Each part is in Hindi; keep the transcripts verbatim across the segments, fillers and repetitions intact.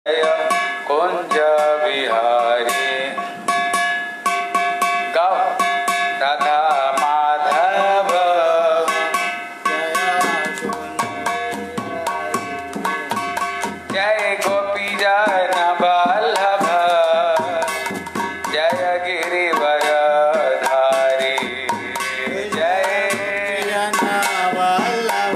जय कुंज बिहारी गाओ राधा माधव जय गोपी जन वल्लभ जय गिरिवर धारी जय जन वल्लभ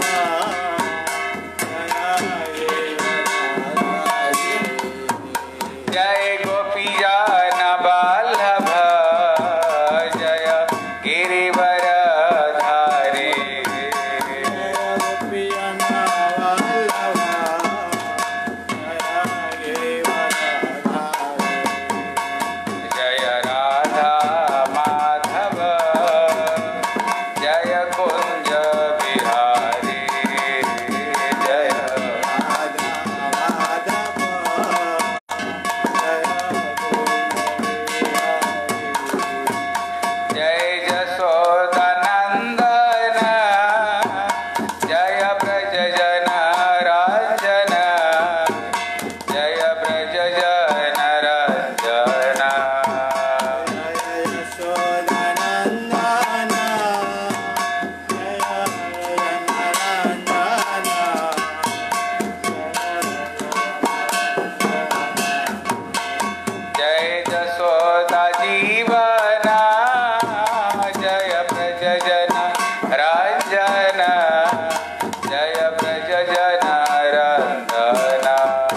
जय गोपी जन वल्लभ जय गिरिवर धारी जय राधा माधव जय कुंज बिहारी जय जय जशोदानंदन जय ब्रज जन रंजन जय ब्रज जन रंजन जय जशोदा जीवन जय ब्रज जन रंजन जय ब्रज जन रंजन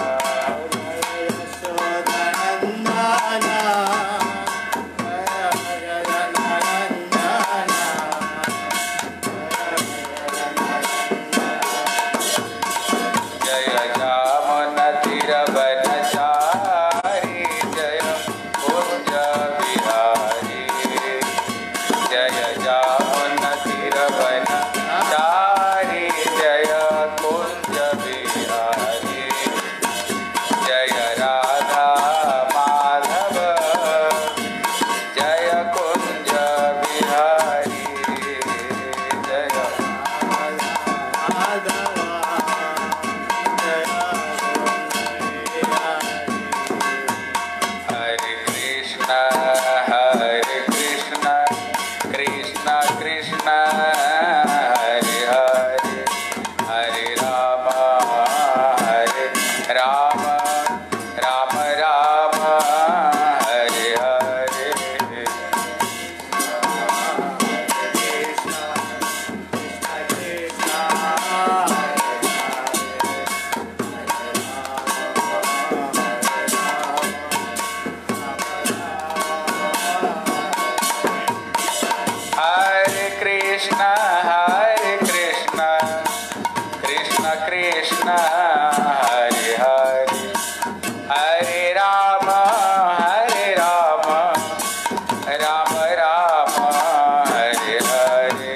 जय जामुन तीर बनचारी जय कुंज बिहारी जय जामुन तीर बनचारी जय कुंज बिहारी जय राधा माधव जय कुंज बिहारी जय हरे कृष्ण हरे कृष्ण कृष्ण कृष्ण हरे हरे हरे राम हरे राम राम राम हरे हरे हरे कृष्ण हरे कृष्ण कृष्ण कृष्ण हरे हरे हरे राम हरे राम राम राम हरे हरे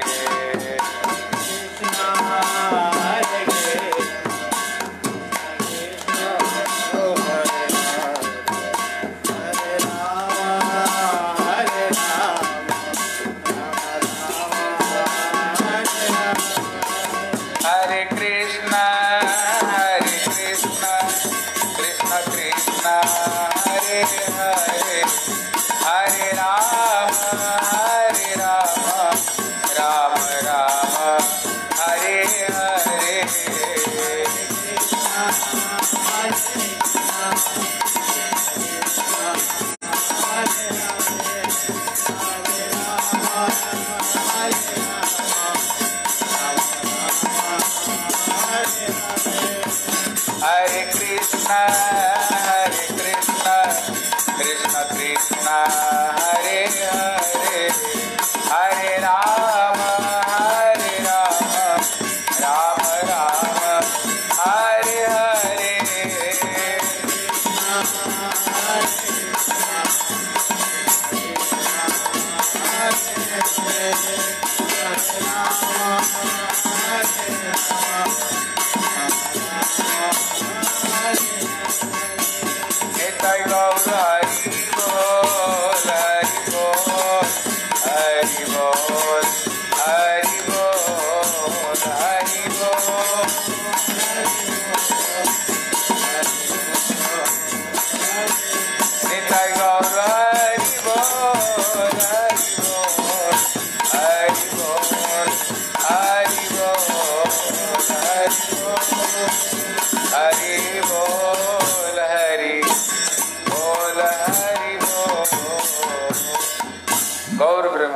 हरे कृष्ण हरे कृष्ण कृष्ण कृष्ण हरे हरे हरे राम हरे राम राम राम हरे हरे हरे कृष्ण हरे कृष्ण कृष्ण कृष्ण हरे हरे हरे राम हरे राम राम राम हरे हरे निताई गौर हरि बोल हरि बोल हरि बोल हरि बोल हरि बोल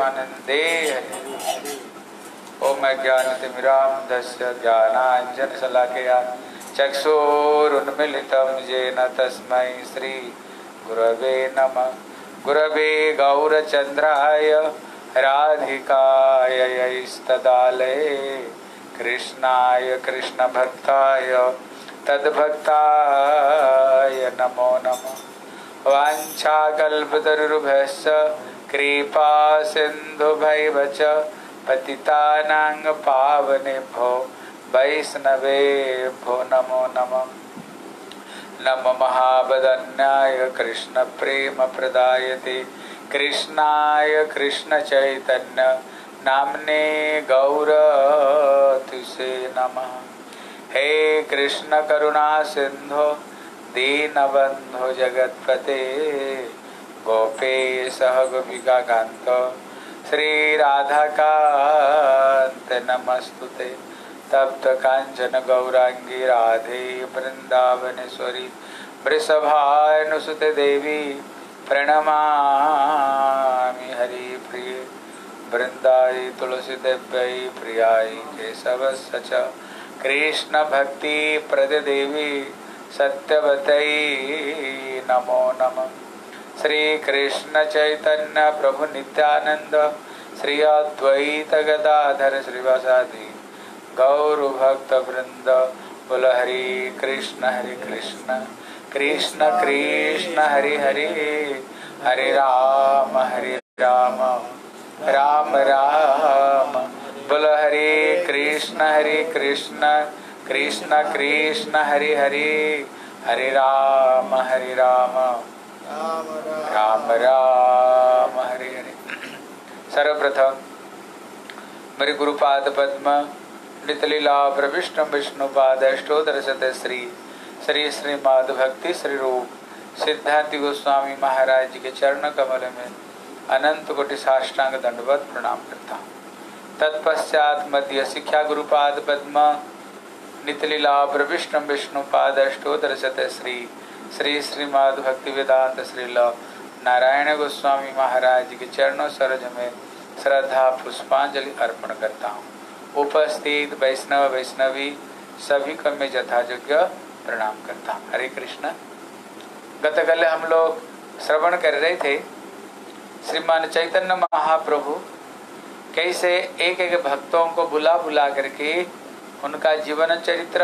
स्वानंदे हरि। ओम अज्ञानतिमिरान्धस्य ज्ञानाञ्जनशलाकया चक्षुरुन्मीलितं येन तस्मै श्री गुरवे नमः। गुरवे गौरचन्द्राय राधिकायै स्तदालये कृष्णाय कृष्णभक्ताय तद्भक्ताय नमो नमः। वाञ्छाकल्पतरुभ्यश्च कृपा सिन्धुभैव च पतितानां पावनेभ्यो वैष्णवेभ्यो नमो नमः। नमो महावदन्याय कृष्ण प्रेम प्रदायते कृष्णाय कृष्ण चैतन्य नामने गौरतुसे नमः। हे कृष्ण करुणा सिंधु दीनबंधो जगत्पते गोपेश गोपिका कांत श्री राधाकांत नमस्तुते। तप्त कांचन गौरांगी राधे वृंदावनेश्वरी वृषभानुसुते देवी प्रणमामि हरि प्रिय। वृंदाई तुलसी देव्यै प्रियाय केशवस्य च कृष्ण भक्ति प्रद देवी सत्यवतै नमो नमः। श्री कृष्ण चैतन्य प्रभु नित्यानंद श्री अद्वैत गदाधर श्रीवासादि गौर भक्त वृंद बोल हरि कृष्ण हरि कृष्ण कृष्ण कृष्ण हरि हरि हरे राम हरे राम राम राम बोल हरे कृष्ण हरे कृष्ण कृष्ण कृष्ण हरि हरि हरे राम हरे राम राम राम हरे हरे। सर्वप्रथम मेरे गुरुपाद पद्म नितलीला प्रविष्णु विष्णुपाद अष्टोत्तर शत श्री श्री श्रीमद् भक्ति श्री रूप सिद्धांति गोस्वामी महाराज जी के चरण कमल में अनंत कोटि साष्टांग दंडवत प्रणाम करता हूँ। तत्पश्चात मध्य शिक्षा गुरुपाद पद्म नितलीला प्रविष्णु विष्णुपाद अष्टोत्तर शत श्री श्री श्रीमद् भक्ति वेदांत श्रील नारायण गोस्वामी महाराज जी के चरणों सरोज में श्रद्धा पुष्पांजलि अर्पण करता हूँ। उपस्थित वैष्णव वैष्णवी सभी को मैं यथायोग्य प्रणाम करता हूँ। हरे कृष्ण। गतकाल हम लोग श्रवण कर रहे थे श्रीमान चैतन्य महाप्रभु कैसे एक एक भक्तों को बुला बुला करके उनका जीवन चरित्र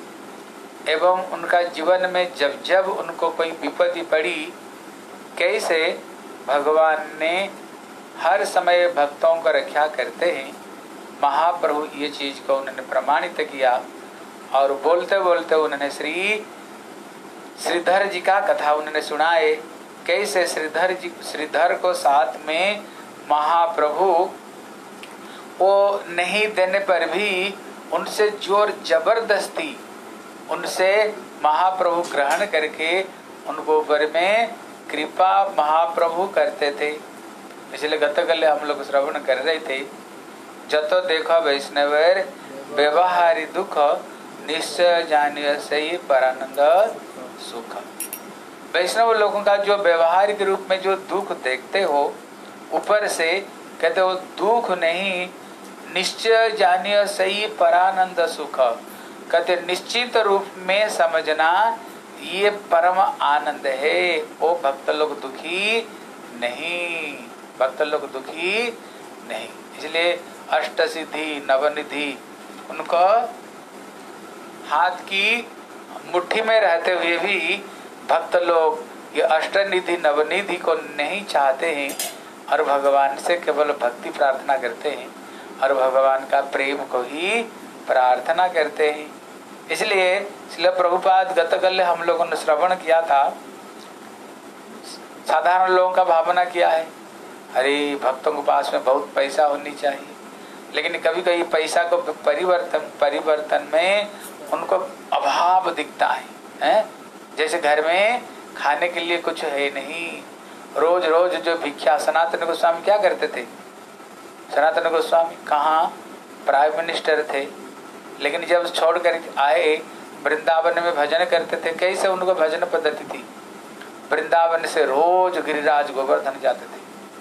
एवं उनका जीवन में जब जब उनको कोई विपत्ति पड़ी कैसे भगवान ने हर समय भक्तों को रक्षा करते हैं। महाप्रभु ये चीज को उन्होंने प्रमाणित किया और बोलते बोलते उन्होंने श्री श्रीधर जी का कथा उन्होंने सुनाए कैसे श्रीधर जी श्रीधर को साथ में महाप्रभु वो नहीं देने पर भी उनसे जोर जबरदस्ती उनसे महाप्रभु ग्रहण करके उनको ऊपर में कृपा महाप्रभु करते थे। इसलिए गतकाल हम लोग श्रवण कर रहे थे जतो देखो वैष्णवर व्यवहारी दुख निश्चय जानिए सही परानंद सुख। वैष्णव लोगों का जो व्यवहारिक रूप में जो दुख देखते हो ऊपर से कहते हो दुख नहीं निश्चय जानिए सही परानंद सुख। कहते निश्चित रूप में समझना ये परम आनंद है। वो भक्त लोग दुखी नहीं भक्त लोग दुखी नहीं। इसलिए अष्ट सिद्धि नवनिधि उनको हाथ की मुट्ठी में रहते हुए भी भक्त लोग ये अष्ट निधि नवनिधि को नहीं चाहते हैं और भगवान से केवल भक्ति प्रार्थना करते हैं और भगवान का प्रेम को ही प्रार्थना करते हैं। इसलिए श्रील प्रभुपाद गतकाल हम लोगों ने श्रवण किया था साधारण लोगों का भावना किया है अरे भक्तों के पास में बहुत पैसा होनी चाहिए लेकिन कभी कभी पैसा को परिवर्तन परिवर्तन में उनको अभाव दिखता है, है? जैसे घर में खाने के लिए कुछ है नहीं रोज रोज जो भिक्षा सनातन गोस्वामी क्या करते थे। सनातन गोस्वामी कहाँ प्राइम मिनिस्टर थे लेकिन जब छोड़ कर आए वृंदावन में भजन करते थे। कैसे उनको भजन पद्धति थी वृंदावन से रोज गिरिराज गोवर्धन जाते थे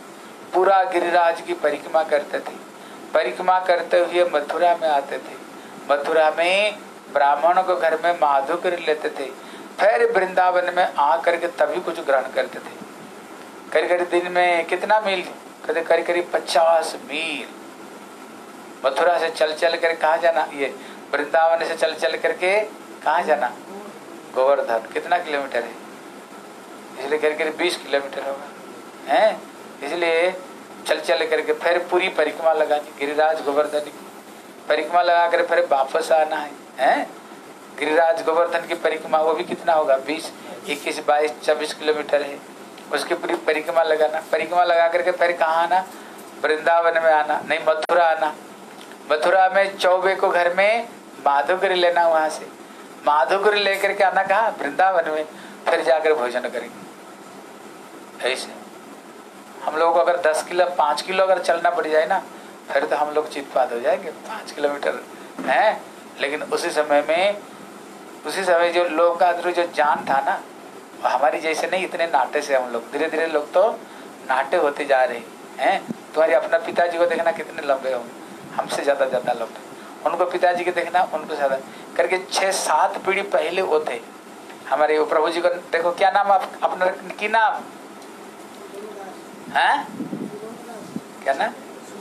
पूरा गिरिराज की परिक्रमा करते थे। परिक्रमा करते हुए मथुरा में आते थे। मथुरा में ब्राह्मणों के घर में माधुकर लेते थे। फिर वृंदावन में आकर के तभी कुछ ग्रहण करते थे। करीब करीब दिन में कितना मील, कहते करीब करीब पचास मील मथुरा से चल चल कर कहाँ जाना, ये वृंदावन से चल चल करके कहाँ जाना, गोवर्धन। कितना किलोमीटर है, इसलिए करीब करीब बीस किलोमीटर होगा है। इसलिए चल चल करके फिर पूरी परिक्रमा लगानी, गिरिराज गोवर्धन की परिक्रमा लगा कर फिर वापस आना है, हैं? गिरिराज गोवर्धन की परिक्रमा वो भी कितना होगा, बीस इक्कीस बाईस चौबीस किलोमीटर है। उसकी पूरी परिक्रमा लगाना, परिक्रमा लगा करके फिर कहाँ आना, वृंदावन में आना, नहीं मथुरा आना। मथुरा में चौबे को घर में माधुकरी लेना, वहां से माधुकरी लेकर के आना कहाँ, वृंदावन में। फिर जाकर भोजन करेंगे। ऐसे हम लोगों को अगर दस किलो पाँच किलो अगर चलना पड़ जाए ना, फिर तो हम लोग चितपात हो जाएंगे, पाँच किलोमीटर है। लेकिन उसी समय में, उसी समय जो लोगों का अंदर जो जान था ना, हमारी जैसे नहीं इतने नाटे से हम लोग, धीरे धीरे लोग तो नाटे होते जा रहे हैं। तुम्हारे अपना पिताजी को देखना कितने लंबे होंगे, हमसे ज्यादा ज्यादा लंबे। उनको पिताजी के देखना, उनको ज्यादा करके छह सात पीढ़ी पहले वो थे हमारे। वो प्रभु जी को देखो, क्या नाम आप अपना की नाम है, क्या ना,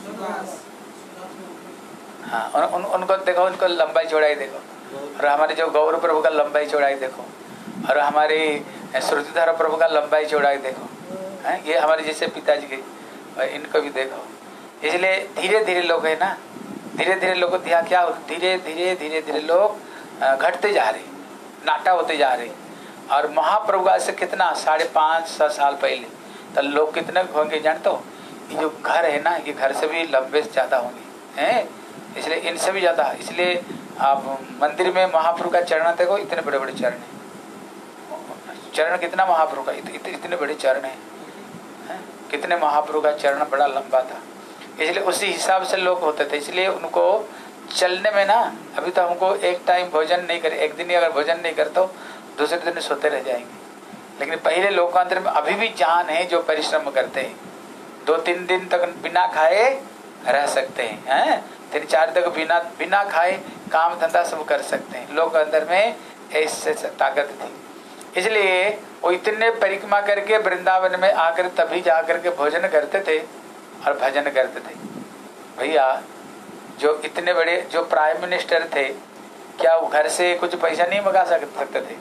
हाँ उन, उन, उनको देखो, उनको लंबाई चौड़ाई देखो। और हमारे जो गौर प्रभु का लंबाई चौड़ाई देखो, और हमारे श्रुतिधर प्रभु का लंबाई चौड़ाई देखो, हैं? ये हमारे जैसे पिताजी के, और इनको भी देखो। इसलिए धीरे धीरे लोग है ना, धीरे धीरे लोग ध्यान क्या, धीरे धीरे धीरे धीरे लोग घटते जा रहे, नाटा होते जा रहे। और महाप्रभु का से कितना साढ़े पाँच सौ साल पहले तो लोग कितने होंगे जानते हो, ये जो घर है ना, ये घर से भी लंबे ज्यादा होंगे हैं, इसलिए इनसे भी ज्यादा। इसलिए आप मंदिर में महाप्रभु का चरण देखो, इतने बड़े बड़े चरण है। चरण कितना महाप्रभु का, इत, इत, इतने बड़े चरण है, है? कितने महाप्रभु का चरण बड़ा लंबा था। इसलिए उसी हिसाब से लोग होते थे। इसलिए उनको चलने में ना, अभी तो हमको एक टाइम भोजन नहीं करे, एक दिन अगर भोजन नहीं करते हो दूसरे दिन सोते रह जाएंगे। लेकिन पहले लोकांतर में अभी भी जान है जो परिश्रम करते हैं, दो तीन दिन तक बिना खाए रह सकते हैं, हैं? तीन चार तक बिना बिना खाए काम धंधा सब कर सकते हैं। लोग अंदर में ऐसे ताकत थी। इसलिए वो इतने परिक्रमा करके वृंदावन में आकर तभी जाकर के भोजन करते थे और भजन करते थे। भैया जो इतने बड़े जो प्राइम मिनिस्टर थे, क्या वो घर से कुछ पैसा नहीं मंगा सकते थे?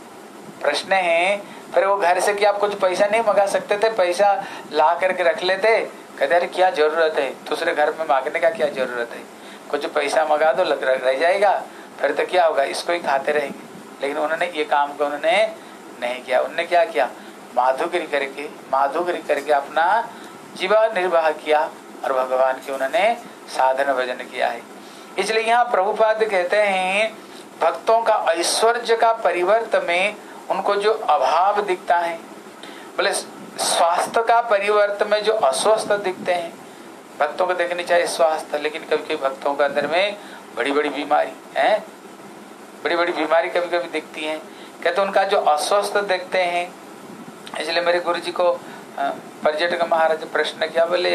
प्रश्न है। फिर वो घर से क्या कुछ पैसा नहीं मंगा सकते थे? पैसा ला करके रख लेते, कहते अरे क्या जरूरत है, दूसरे घर में मांगने का क्या जरूरत है, कुछ पैसा मंगा दो लग रह जाएगा, फिर तो क्या होगा, इसको ही खाते रहेंगे। लेकिन उन्होंने ये काम को उन्होंने नहीं किया। उन्होंने क्या किया, माधुकरी करके माधुकरी करके अपना जीवन निर्वाह किया और भगवान के उन्होंने साधन भजन किया है। इसलिए यहाँ प्रभुपाद कहते हैं भक्तों का ऐश्वर्य का परिवर्तन में उनको जो अभाव दिखता है, बोले स्वास्थ्य का परिवर्तन में जो अस्वस्थ दिखते हैं। भक्तों को देखनी चाहिए स्वास्थ्य, लेकिन कभी कभी भक्तों के अंदर में बड़ी बड़ी बीमारी है, बड़ी बड़ी बीमारी कभी कभी दिखती है। कहते उनका जो अस्वस्थ देखते हैं। इसलिए मेरे गुरु जी को पर्यटक महाराज प्रश्न किया, बोले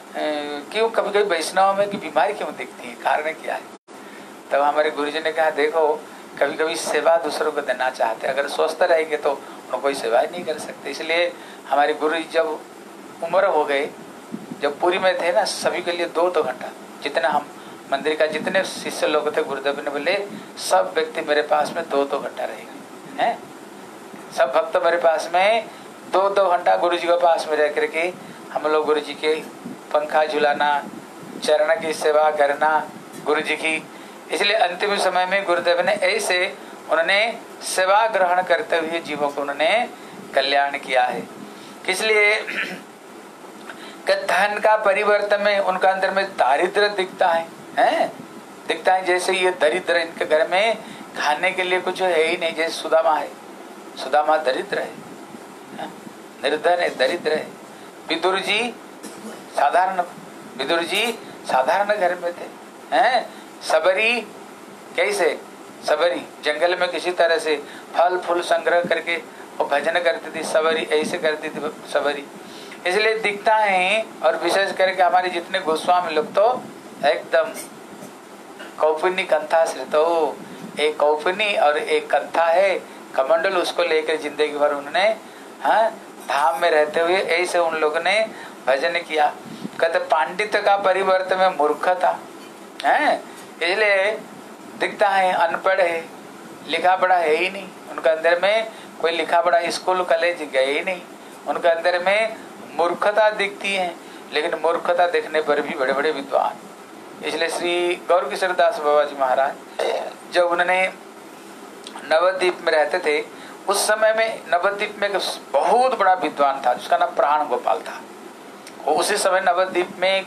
क्यों कभी कभी वैष्णव में की बीमारी क्यों दिखती है, कारण क्या है? तब हमारे गुरु जी ने कहा देखो कभी कभी सेवा दूसरों को देना चाहते, अगर स्वस्थ रहेंगे तो उनको कोई सेवा ही नहीं कर सकते। इसलिए हमारे गुरु जी जब उम्र हो गए, जब पूरी में थे ना, सभी के लिए दो दो घंटा, जितना हम मंदिर का जितने शिष्य लोग थे, गुरुदेव ने बोले सब व्यक्ति मेरे पास में दो दो घंटा रहेगा, है सब भक्त मेरे पास में दो दो घंटा गुरु जी के पास में रह करके हम लोग गुरु जी के पंखा झुलाना, चरण की सेवा करना गुरु जी की। इसलिए अंतिम समय में गुरुदेव ने ऐसे उन्होंने सेवा ग्रहण करते हुए जीवों को उन्होंने कल्याण किया है। इसलिए धन का परिवर्तन में उनका अंदर में दारिद्र दिखता है, हैं? दिखता है जैसे ये दरिद्र, इनके घर में खाने के लिए कुछ है ही नहीं। जैसे सुदामा है, सुदामा दरिद्र है, है? निर्धन है, दरिद्र है। विदुर जी साधारण विदुर जी साधारण घर में थे, हैं? सबरी कैसे, सबरी जंगल में किसी तरह से फल फूल संग्रह करके वो भजन करती थी, सबरी ऐसे करती थी सबरी। इसलिए दिखता है। और विशेष करके हमारे जितने गोस्वामी लोग तो एकदम कौपुनी कंथा श्रितो, एक कौपुनी और एक कंथा है कमंडल, उसको लेकर जिंदगी भर उन्होंने हाँ धाम में रहते हुए ऐसे उन लोगों ने भजन किया। कहते पांडित्य का परिवर्तन में मूर्खता है, इसलिए दिखता है अनपढ़ है, लिखा पढ़ा है ही नहीं उनका, अंदर में कोई लिखा पढ़ा स्कूल कॉलेज गए ही नहीं, उनके अंदर में मूर्खता दिखती है। लेकिन मूर्खता देखने पर भी बड़े बड़े विद्वान। इसलिए श्री गौर किशोर दास बाबा जी महाराज जब उन्होंने नवद्वीप में रहते थे, उस समय में नवद्वीप में एक बहुत बड़ा विद्वान था जिसका नाम प्राण गोपाल था। वो उसी समय नवद्वीप में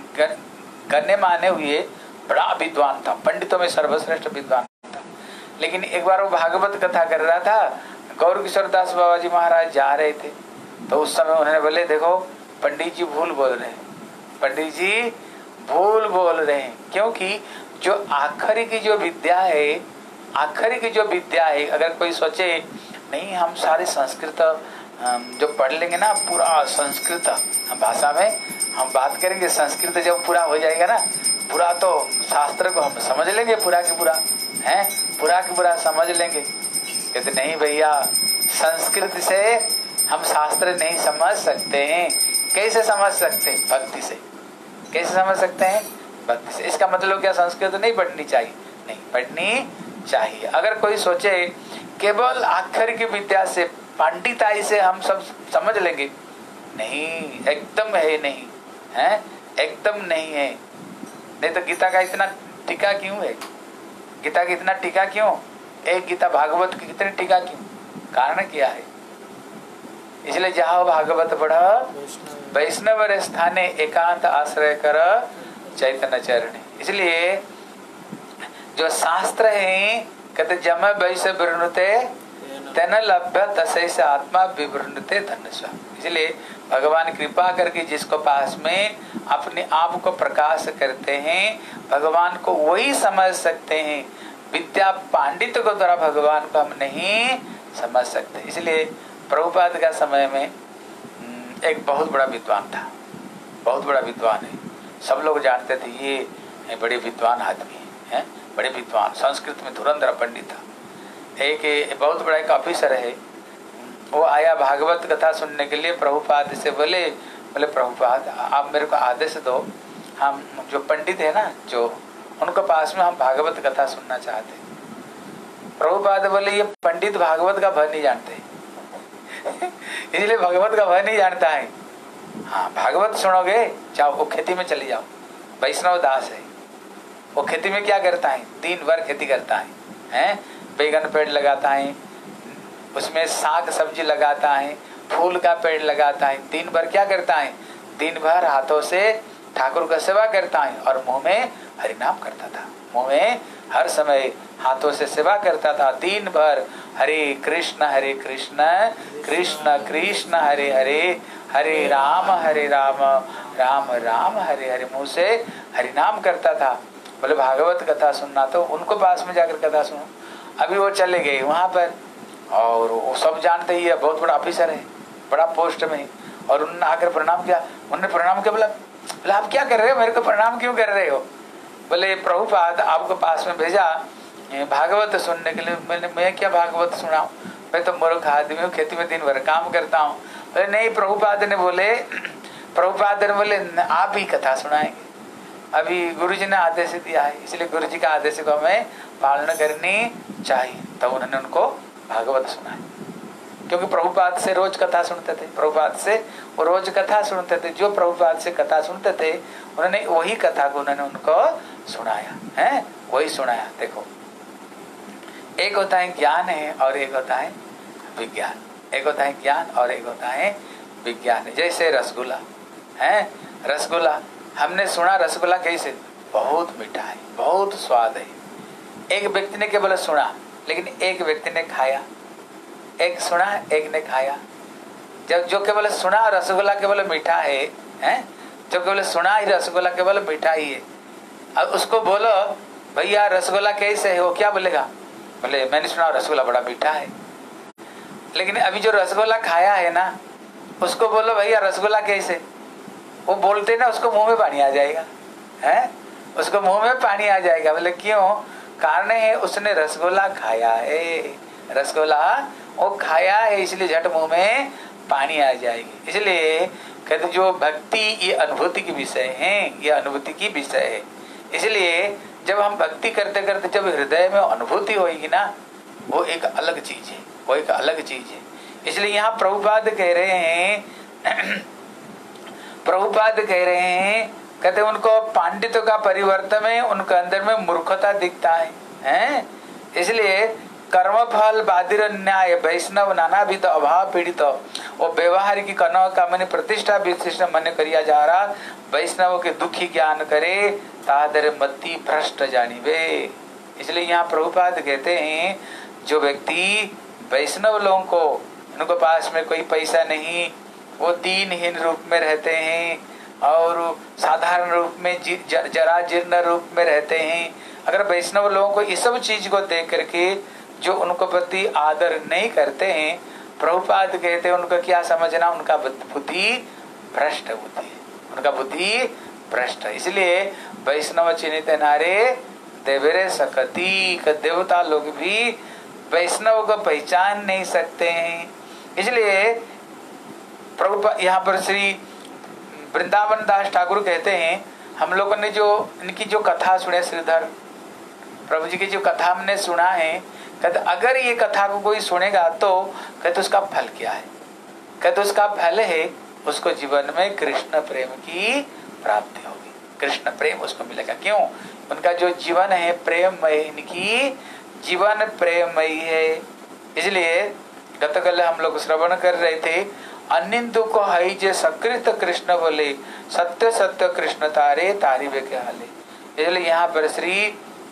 गण्य माने हुए बड़ा विद्वान था, पंडितों में सर्वश्रेष्ठ विद्वान था। लेकिन एक बार वो भागवत कथा कर रहा था, गौर किशोर दास बाबा जी महाराज जा रहे थे, तो उस समय उन्होंने बोले देखो पंडित जी भूल बोल रहे हैं, पंडित जी भूल बोल रहे हैं, क्योंकि जो आखिरी की जो विद्या है, आखिरी की जो विद्या है, अगर कोई सोचे नहीं हम सारे संस्कृत जो पढ़ लेंगे ना, पूरा संस्कृत भाषा में हम बात करेंगे, संस्कृत जब पूरा हो जाएगा ना, पूरा तो शास्त्र को हम समझ लेंगे, पूरा की पूरा है, पूरा की पूरा समझ लेंगे। कहते नहीं भैया, संस्कृत से हम शास्त्र नहीं समझ सकते हैं। कैसे समझ सकते हैं? भक्ति से। कैसे समझ सकते हैं? भक्ति से। इसका मतलब क्या संस्कृत नहीं पढ़नी चाहिए? नहीं, पढ़नी चाहिए। अगर कोई सोचे केवल आखिर की विद्या से, पांडिताई से हम सब समझ लेंगे, नहीं, एकदम है नहीं है, एकदम नहीं है। नहीं तो गीता का इतना टीका क्यों है? गीता की इतना टीका क्यों? एक गीता भागवत की कितनी टीका क्यों? कारण क्या है? इसलिए जहाँ भागवत पढ़ वैष्णव स्थाने एकांत आश्रय कर चैतन्य चरण। इसलिए जो शास्त्र है कहते जम वैश्य विवृणुते तेन लभ्य तसे आत्मा विवृणुते धन्य। इसलिए भगवान कृपा करके जिसको पास में अपने आप को प्रकाश करते हैं, भगवान को वही समझ सकते हैं। विद्या पांडित्य को द्वारा भगवान को हम नहीं समझ सकते। इसलिए प्रभुपाद का समय में एक बहुत बड़ा विद्वान था, बहुत बड़ा विद्वान है, सब लोग जानते थे ये बड़े विद्वान आदमी है, है? बड़े विद्वान, संस्कृत में धुरंधर पंडित था। एक बहुत बड़ा एक ऑफिसर है, वो आया भागवत कथा सुनने के लिए, प्रभुपाद से बोले बोले प्रभुपाद आप मेरे को आदेश दो, हम जो पंडित है ना, जो उनको पास में हम भागवत कथा सुनना चाहते। प्रभुपाद बोले ये पंडित भागवत का भय नहीं जानते इसलिए भगवत का भय नहीं जानता है। हाँ, भागवत सुनोगे, जाओ वो खेती में चली जाओ। वैष्णव दास है, वो खेती में क्या करता है? दिन भर खेती करता है, हैं? बैगन पेड़ लगाता है, उसमें साग सब्जी लगाता है, फूल का पेड़ लगाता है। दिन भर क्या करता है? दिन भर हाथों से ठाकुर का सेवा करता है और मुंह में हरिनाम करता था। मुंह में हर समय हाथों से सेवा करता था। दिन भर हरे कृष्ण हरे कृष्ण कृष्ण कृष्ण हरे हरे, हरे राम हरे राम राम राम हरे हरे, मुंह से हरिनाम करता था। बोले भागवत कथा सुनना, तो उनको पास में जाकर कथा सुनो। अभी वो चले गए वहां पर, और वो सब जानते ही है, बहुत बड़ा ऑफिसर है, बड़ा पोस्ट में, और उन्होंने आकर प्रणाम किया। उन्होंने प्रणाम किया, बोला बोले आप क्या कर रहे हो, मेरे को प्रणाम क्यों कर रहे हो? बोले प्रभुपाद आपको पास में भेजा भागवत सुनने के लिए। मैंने मैं क्या भागवत सुनाऊं, मैं तो मूर्ख आदमी हूँ, खेती में दिन भर काम करता हूँ। बोले नहीं, प्रभुपाद ने बोले प्रभुपाद ने बोले आप ही कथा सुनाएंगे। अभी गुरु जी ने आदेश दिया है, इसलिए गुरु जी का आदेश को हमें पालना करनी चाहिए। तो उन्होंने उनको भागवत सुनाया, क्योंकि प्रभुपाद से रोज कथा सुनते थे, प्रभुपाद से वो रोज कथा सुनते थे। जो प्रभुपाद से कथा सुनते थे, उन्होंने वही कथा को उन्होंने उनको सुनाया है, वही सुनाया। देखो, एक होता है ज्ञान है और एक होता है विज्ञान, एक होता है ज्ञान और एक होता है विज्ञान। जैसे रसगुल्ला है, रसगुल्ला हमने सुना, रसगुल्ला कैसे, बहुत मीठा है, बहुत स्वाद है। एक व्यक्ति ने केवल सुना, लेकिन एक व्यक्ति ने खाया। एक सुना, एक ने खाया। जब जो केवल सुना रसगुल्ला केवल मीठा है, हैं? जो केवल सुना ही रसगुल्ला केवल मीठा ही है, अब उसको बोलो भैया रसगुल्ला कैसे है, वो क्या बोलेगा? बोले मैंने सुना रसगुल्ला बड़ा मीठा है। लेकिन अभी जो रसगुल्ला खाया है ना, उसको बोलो भैया रसगुल्ला कैसे, वो बोलते ना उसको मुंह में पानी आ जाएगा, है उसको मुंह में पानी आ जाएगा। बोले क्यों? कारण है उसने रसगुल्ला खाया है, रसगुल्ला वो खाया है इसलिए झट मुंह में पानी आ जाएगी। इसलिए कहते जो भक्ति ये अनुभूति की विषय है, ये अनुभूति की विषय है। इसलिए जब हम भक्ति करते करते जब हृदय में अनुभूति होगी ना, वो एक अलग चीज है, वो एक अलग चीज है। इसलिए यहाँ प्रभुपाद कह रहे हैं प्रभुपाद कह रहे हैं कहते उनको पांडित्य का परिवर्तन है, उनके अंदर में मूर्खता दिखता है, हैं? इसलिए कर्म फल बाधिर न्याय वैष्णव नाना भी तो अभाव पीड़ित वो व्यवहार की कनव का मन प्रतिष्ठा विशिष्ट मन करिया जा रहा, वैष्णव के दुखी ज्ञान करे तादर मति भ्रष्ट जानिबे। इसलिए यहाँ प्रभुपाद कहते हैं जो व्यक्ति वैष्णव लोगों को, उनको पास में कोई पैसा नहीं, वो दीनहीन रूप में रहते हैं और साधारण रूप में जरा जीर्ण रूप में रहते हैं, अगर वैष्णव लोगों को इस सब चीज को देख करके जो उनको प्रति आदर नहीं करते हैं, प्रभुपाद कहते हैं उनको क्या समझना, उनका बुद्धि भ्रष्ट बुद्धि, उनका बुद्धि भ्रष्ट। इसलिए वैष्णव चिन्हित नारे देवरे सकती, देवता लोग भी वैष्णव को पहचान नहीं सकते हैं। इसलिए प्रभुपाद यहाँ पर श्री वृंदावन दास ठाकुर कहते हैं हम लोगों ने जो इनकी जो कथा सुने, श्रीधर प्रभु जी की जो कथा हमने सुना है, कहते अगर ये कथा को कोई सुनेगा तो कहते उसका फल क्या है, कहते उसका फल है उसको जीवन में कृष्ण प्रेम की प्राप्ति होगी, कृष्ण प्रेम उसको मिलेगा। क्यों? उनका जो जीवन है प्रेममय, इनकी जीवन प्रेममयी है। इसलिए गतकल हम लोग श्रवण कर रहे थे, अनिंदु को हई जे सकृत कृष्ण बोले, सत्य सत्य कृष्ण तारे तारी वे के हाले। इसलिए यहाँ पर श्री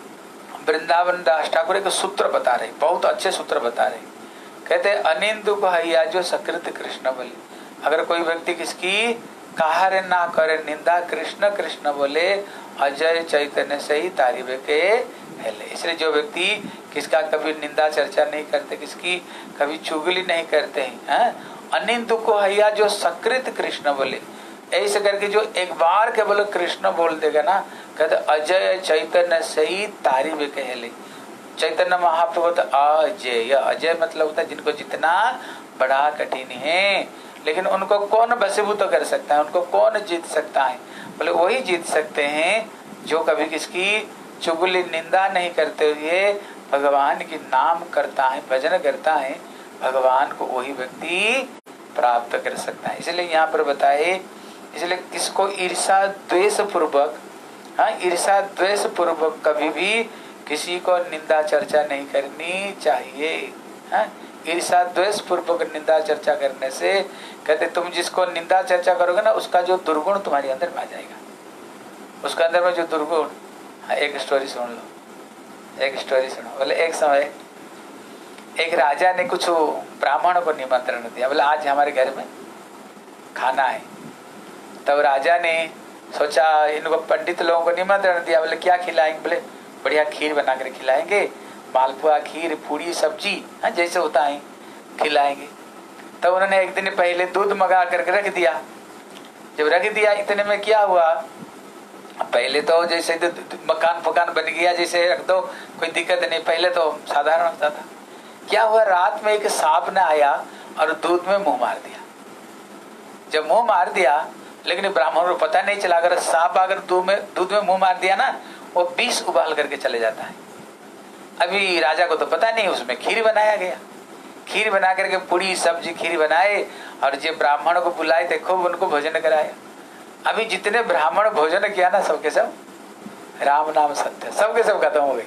वृंदावन दास ठाकुर एक सूत्र बता रहे, बहुत अच्छे सूत्र बता रहे। कहते अनिंदु को हैया जो सकृत कृष्ण बोले, अगर कोई व्यक्ति किसकी कार्य ना करे निंदा, कृष्ण कृष्ण बोले, अजय चैतन्य से ही तारीबे के हेले। इसलिए जो व्यक्ति किसका कभी निंदा चर्चा नहीं करते, किसकी कभी चुगली नहीं करते हैं, अनिंदु को हैया जो सकृत कृष्ण बोले, ऐसे करके जो एक बार केवल कृष्ण बोल देगा ना, कहते अजय चैतन्य से ही तारीबे के हेले। चैतन्य महाप्रभु तो अजय, अजय मतलब होता है जिनको जितना बड़ा कठिन है, लेकिन उनको कौन वशीभूत कर सकता है, उनको कौन जीत सकता है? बोले वही जीत सकते हैं जो कभी किसकी चुगली निंदा नहीं करते हुए भगवान की नाम करता है, भजन करता है, भगवान को वही व्यक्ति प्राप्त कर सकता है। इसलिए यहाँ पर बताए, इसलिए किसको ईर्षा द्वेष पूर्वक, हाँ ईर्षा द्वेष पूर्वक कभी भी किसी को निंदा चर्चा नहीं करनी चाहिए। हाँ ईर्षा द्वेष पूर्वक निंदा चर्चा करने से कहते तुम जिसको निंदा चर्चा करोगे ना, उसका जो दुर्गुण तुम्हारे अंदर में आ जाएगा, उसके अंदर में जो दुर्गुण। हाँ एक स्टोरी सुन लो, एक स्टोरी सुनो। बोले एक समय एक राजा ने कुछ ब्राह्मण को निमंत्रण दिया, बोले आज हमारे घर में खाना है। तब राजा ने सोचा इनको पंडित लोगों को निमंत्रण दिया, बोले क्या खिलाएंगे? बोले बढ़िया खीर बना कर खिलाएंगे, मालपुआ खीर पूरी सब्जी, हाँ जैसे होता है खिलाएंगे। तब तो उन्होंने एक दिन पहले दूध मंगा करके रख दिया। जब रख दिया इतने में क्या हुआ, पहले तो जैसे मकान फकान बन गया, जैसे रख दो कोई दिक्कत नहीं, पहले तो साधारण होता था। क्या हुआ, रात में एक सांप ने आया और दूध में मुंह मार दिया। जब मुंह मार दिया, लेकिन ब्राह्मण को पता नहीं चला, अगर सांप अगर दूध में दूध में मुंह मार दिया ना, वो विष उबाल करके चले जाता है। अभी राजा को तो पता नहीं, उसमें खीर बनाया गया, खीर बना करके पूरी सब्जी खीर बनाए और जो ब्राह्मण को बुलाए थे खूब उनको भोजन कराया। अभी जितने ब्राह्मण भोजन किया ना, सबके सब राम नाम सत्य, सबके सब खत्म हो गई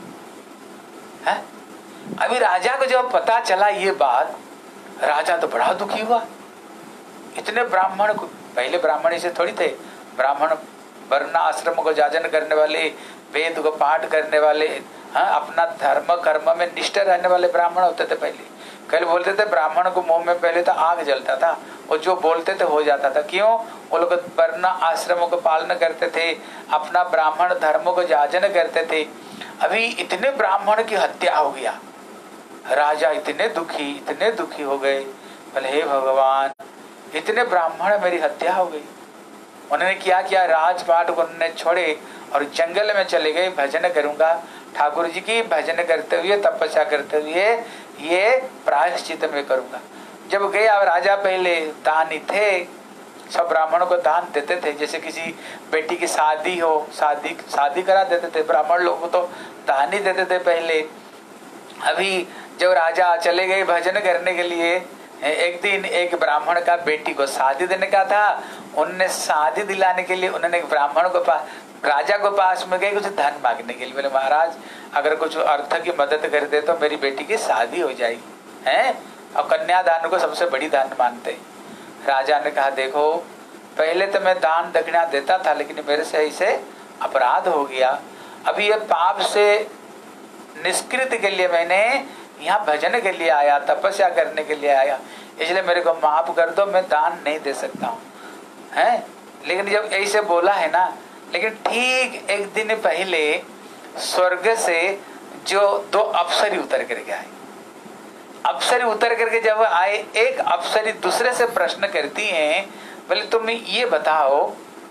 है। अभी राजा को जब पता चला ये बात, राजा तो बड़ा दुखी हुआ। इतने ब्राह्मण को, पहले ब्राह्मण ऐसे थोड़ी थे, ब्राह्मण वर्ण आश्रम को जाजन करने वाले, वेद को पाठ करने वाले, हाँ अपना धर्म कर्म में निष्ठ रहने वाले ब्राह्मण होते थे। पहले कल बोलते थे ब्राह्मण को मुंह में पहले तो आग जलता था, और जो बोलते थे हो जाता था। क्यों? वो लोग वर्ण आश्रमों को पालन करते थे, अपना ब्राह्मण धर्म को जाजन करते थे। अभी इतने ब्राह्मण की हत्या हो गया, राजा इतने दुखी इतने दुखी हो गए। बोले हे भगवान, इतने ब्राह्मण मेरी हत्या हो गई। उन्होंने क्या किया, राजपाट को उन्होंने छोड़े और जंगल में चले गए। भजन करूंगा ठाकुर जी की, भजन करते हुए तपस्या करते हुए ये प्रायश्चित में करूंगा। जब गए, अब राजा पहले दानी थे, सब ब्राह्मणों को दान देते थे। जैसे किसी बेटी की शादी हो, शादी शादी करा देते थे, ब्राह्मण लोगों को तो दान ही देते थे पहले। अभी जब राजा चले गए भजन करने के लिए, एक दिन एक ब्राह्मण का बेटी को शादी देने का था। उनने शादी दिलाने के लिए उन्होंने एक ब्राह्मण को पास, राजा को पास में गए कुछ धन मांगने के लिए। बोले महाराज अगर कुछ अर्थ की मदद कर दे तो मेरी बेटी की शादी हो जाएगी हैं। और कन्यादान को सबसे बड़ी दान मानते। राजा ने कहा देखो, पहले तो मैं दान दक्षिणा देता था, लेकिन मेरे से ऐसे अपराध हो गया। अभी ये पाप से निष्कृत के लिए मैंने यहाँ भजन के लिए आया, तपस्या करने के लिए आया, इसलिए मेरे को माफ कर दो, मैं दान नहीं दे सकता हूँ हैं। लेकिन जब ऐसे बोला है ना, लेकिन ठीक एक दिन पहले स्वर्ग से जो दो अप्सरी उतर करके आए। अप्सरी उतर करके जब आए, एक अप्सरी दूसरे से प्रश्न करती हैं, बोले तुम ये बताओ,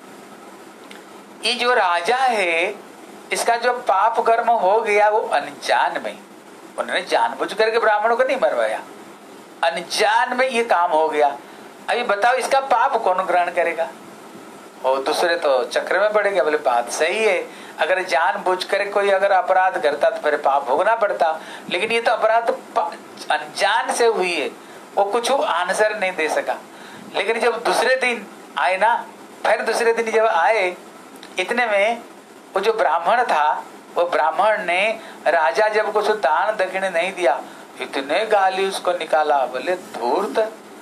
ये जो राजा है इसका जो पाप कर्म हो गया वो अनजान में, उन्होंने जानबूझ करके ब्राह्मणों को नहीं मरवाया, अनजान में ये काम हो गया। अभी बताओ इसका पाप कौन ग्रहण करेगा? और दूसरे तो चक्र में पड़ेगा। बोले बात सही है, अगर जानबूझ कर कोई अगर अपराध करता तो फिर पाप भोगना पड़ता, लेकिन ये तो अपराध अनजान से हुई है, वो कुछ आंसर नहीं दे सका। लेकिन जब दूसरे दिन आए ना, फिर दूसरे दिन जब आए, इतने में वो जो ब्राह्मण था, वो ब्राह्मण ने राजा जब कुछ दान दक्षिण नहीं दिया, इतने गाली उसको निकाला। बोले धूर्त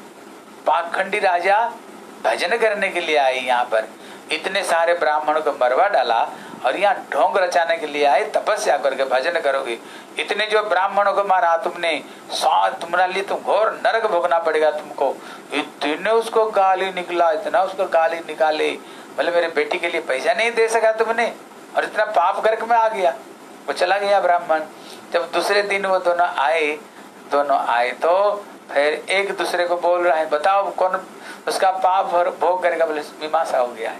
पाखंडी राजा, भजन करने के लिए आए यहाँ पर, इतने सारे ब्राह्मणों को मरवा डाला और यहाँ ढोंग रचाने के लिए आए, तपस्या करके भजन करोगे। इतने जो ब्राह्मणों को मारा तुमने, सौ तुम्हारे लिए तुम घोर नरक भोगना पड़ेगा तुमको। इतने उसको गाली निकला, इतना उसको गाली निकाले। बोले मेरे बेटी के लिए पैसा नहीं दे सका तुमने, और इतना पाप गर्क में आ गया। वो चला गया ब्राह्मण। जब दूसरे दिन वो दोनों आए, दोनों आए तो फिर एक दूसरे को बोल रहा है, बताओ कौन उसका पाप भोग करेगा? बोले मीमांसा हो गया है,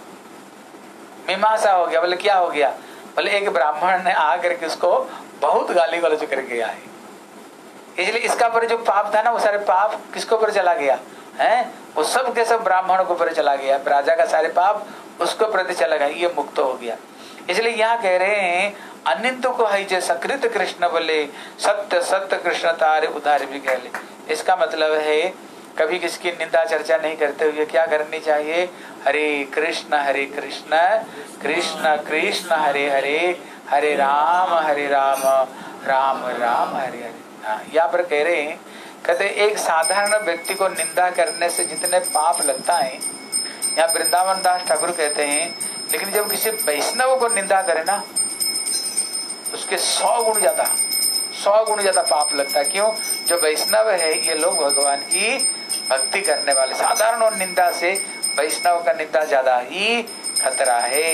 मीमांसा हो गया। बोले क्या हो गया? बोले एक ब्राह्मण ने आकर के उसको बहुत गाली गलौज करके गया है, इसलिए इसका पर जो पाप था ना, वो सारे पाप किसको पर चला गया है? वो सब के सब ब्राह्मणों को पर चला गया। राजा का सारे पाप उसको प्रति चला गया, ये मुक्त हो गया। इसलिए यहाँ कह रहे हैं अनिंद को है जे सकृत कृष्ण बोले, सत्य सत्य कृष्ण तारे उधार भी कह ले। इसका मतलब है कभी किसकी निंदा चर्चा नहीं करते हुए क्या करनी चाहिए? हरे कृष्ण हरे कृष्ण कृष्ण कृष्ण हरे हरे, हरे राम हरे राम राम राम हरे हरे। हाँ, यहाँ पर कह रहे हैं, कहते एक साधारण व्यक्ति को निंदा करने से जितने पाप लगता है, यहाँ वृंदावन दास ठाकुर कहते हैं, लेकिन जब किसी वैष्णव को निंदा करे ना, उसके सौ गुण ज्यादा सौ गुण ज्यादा पाप लगता है। क्यों? जो वैष्णव है ये लोग भगवान की भक्ति करने वाले, साधारण और निंदा से वैष्णव का निंदा ज्यादा ही खतरा है।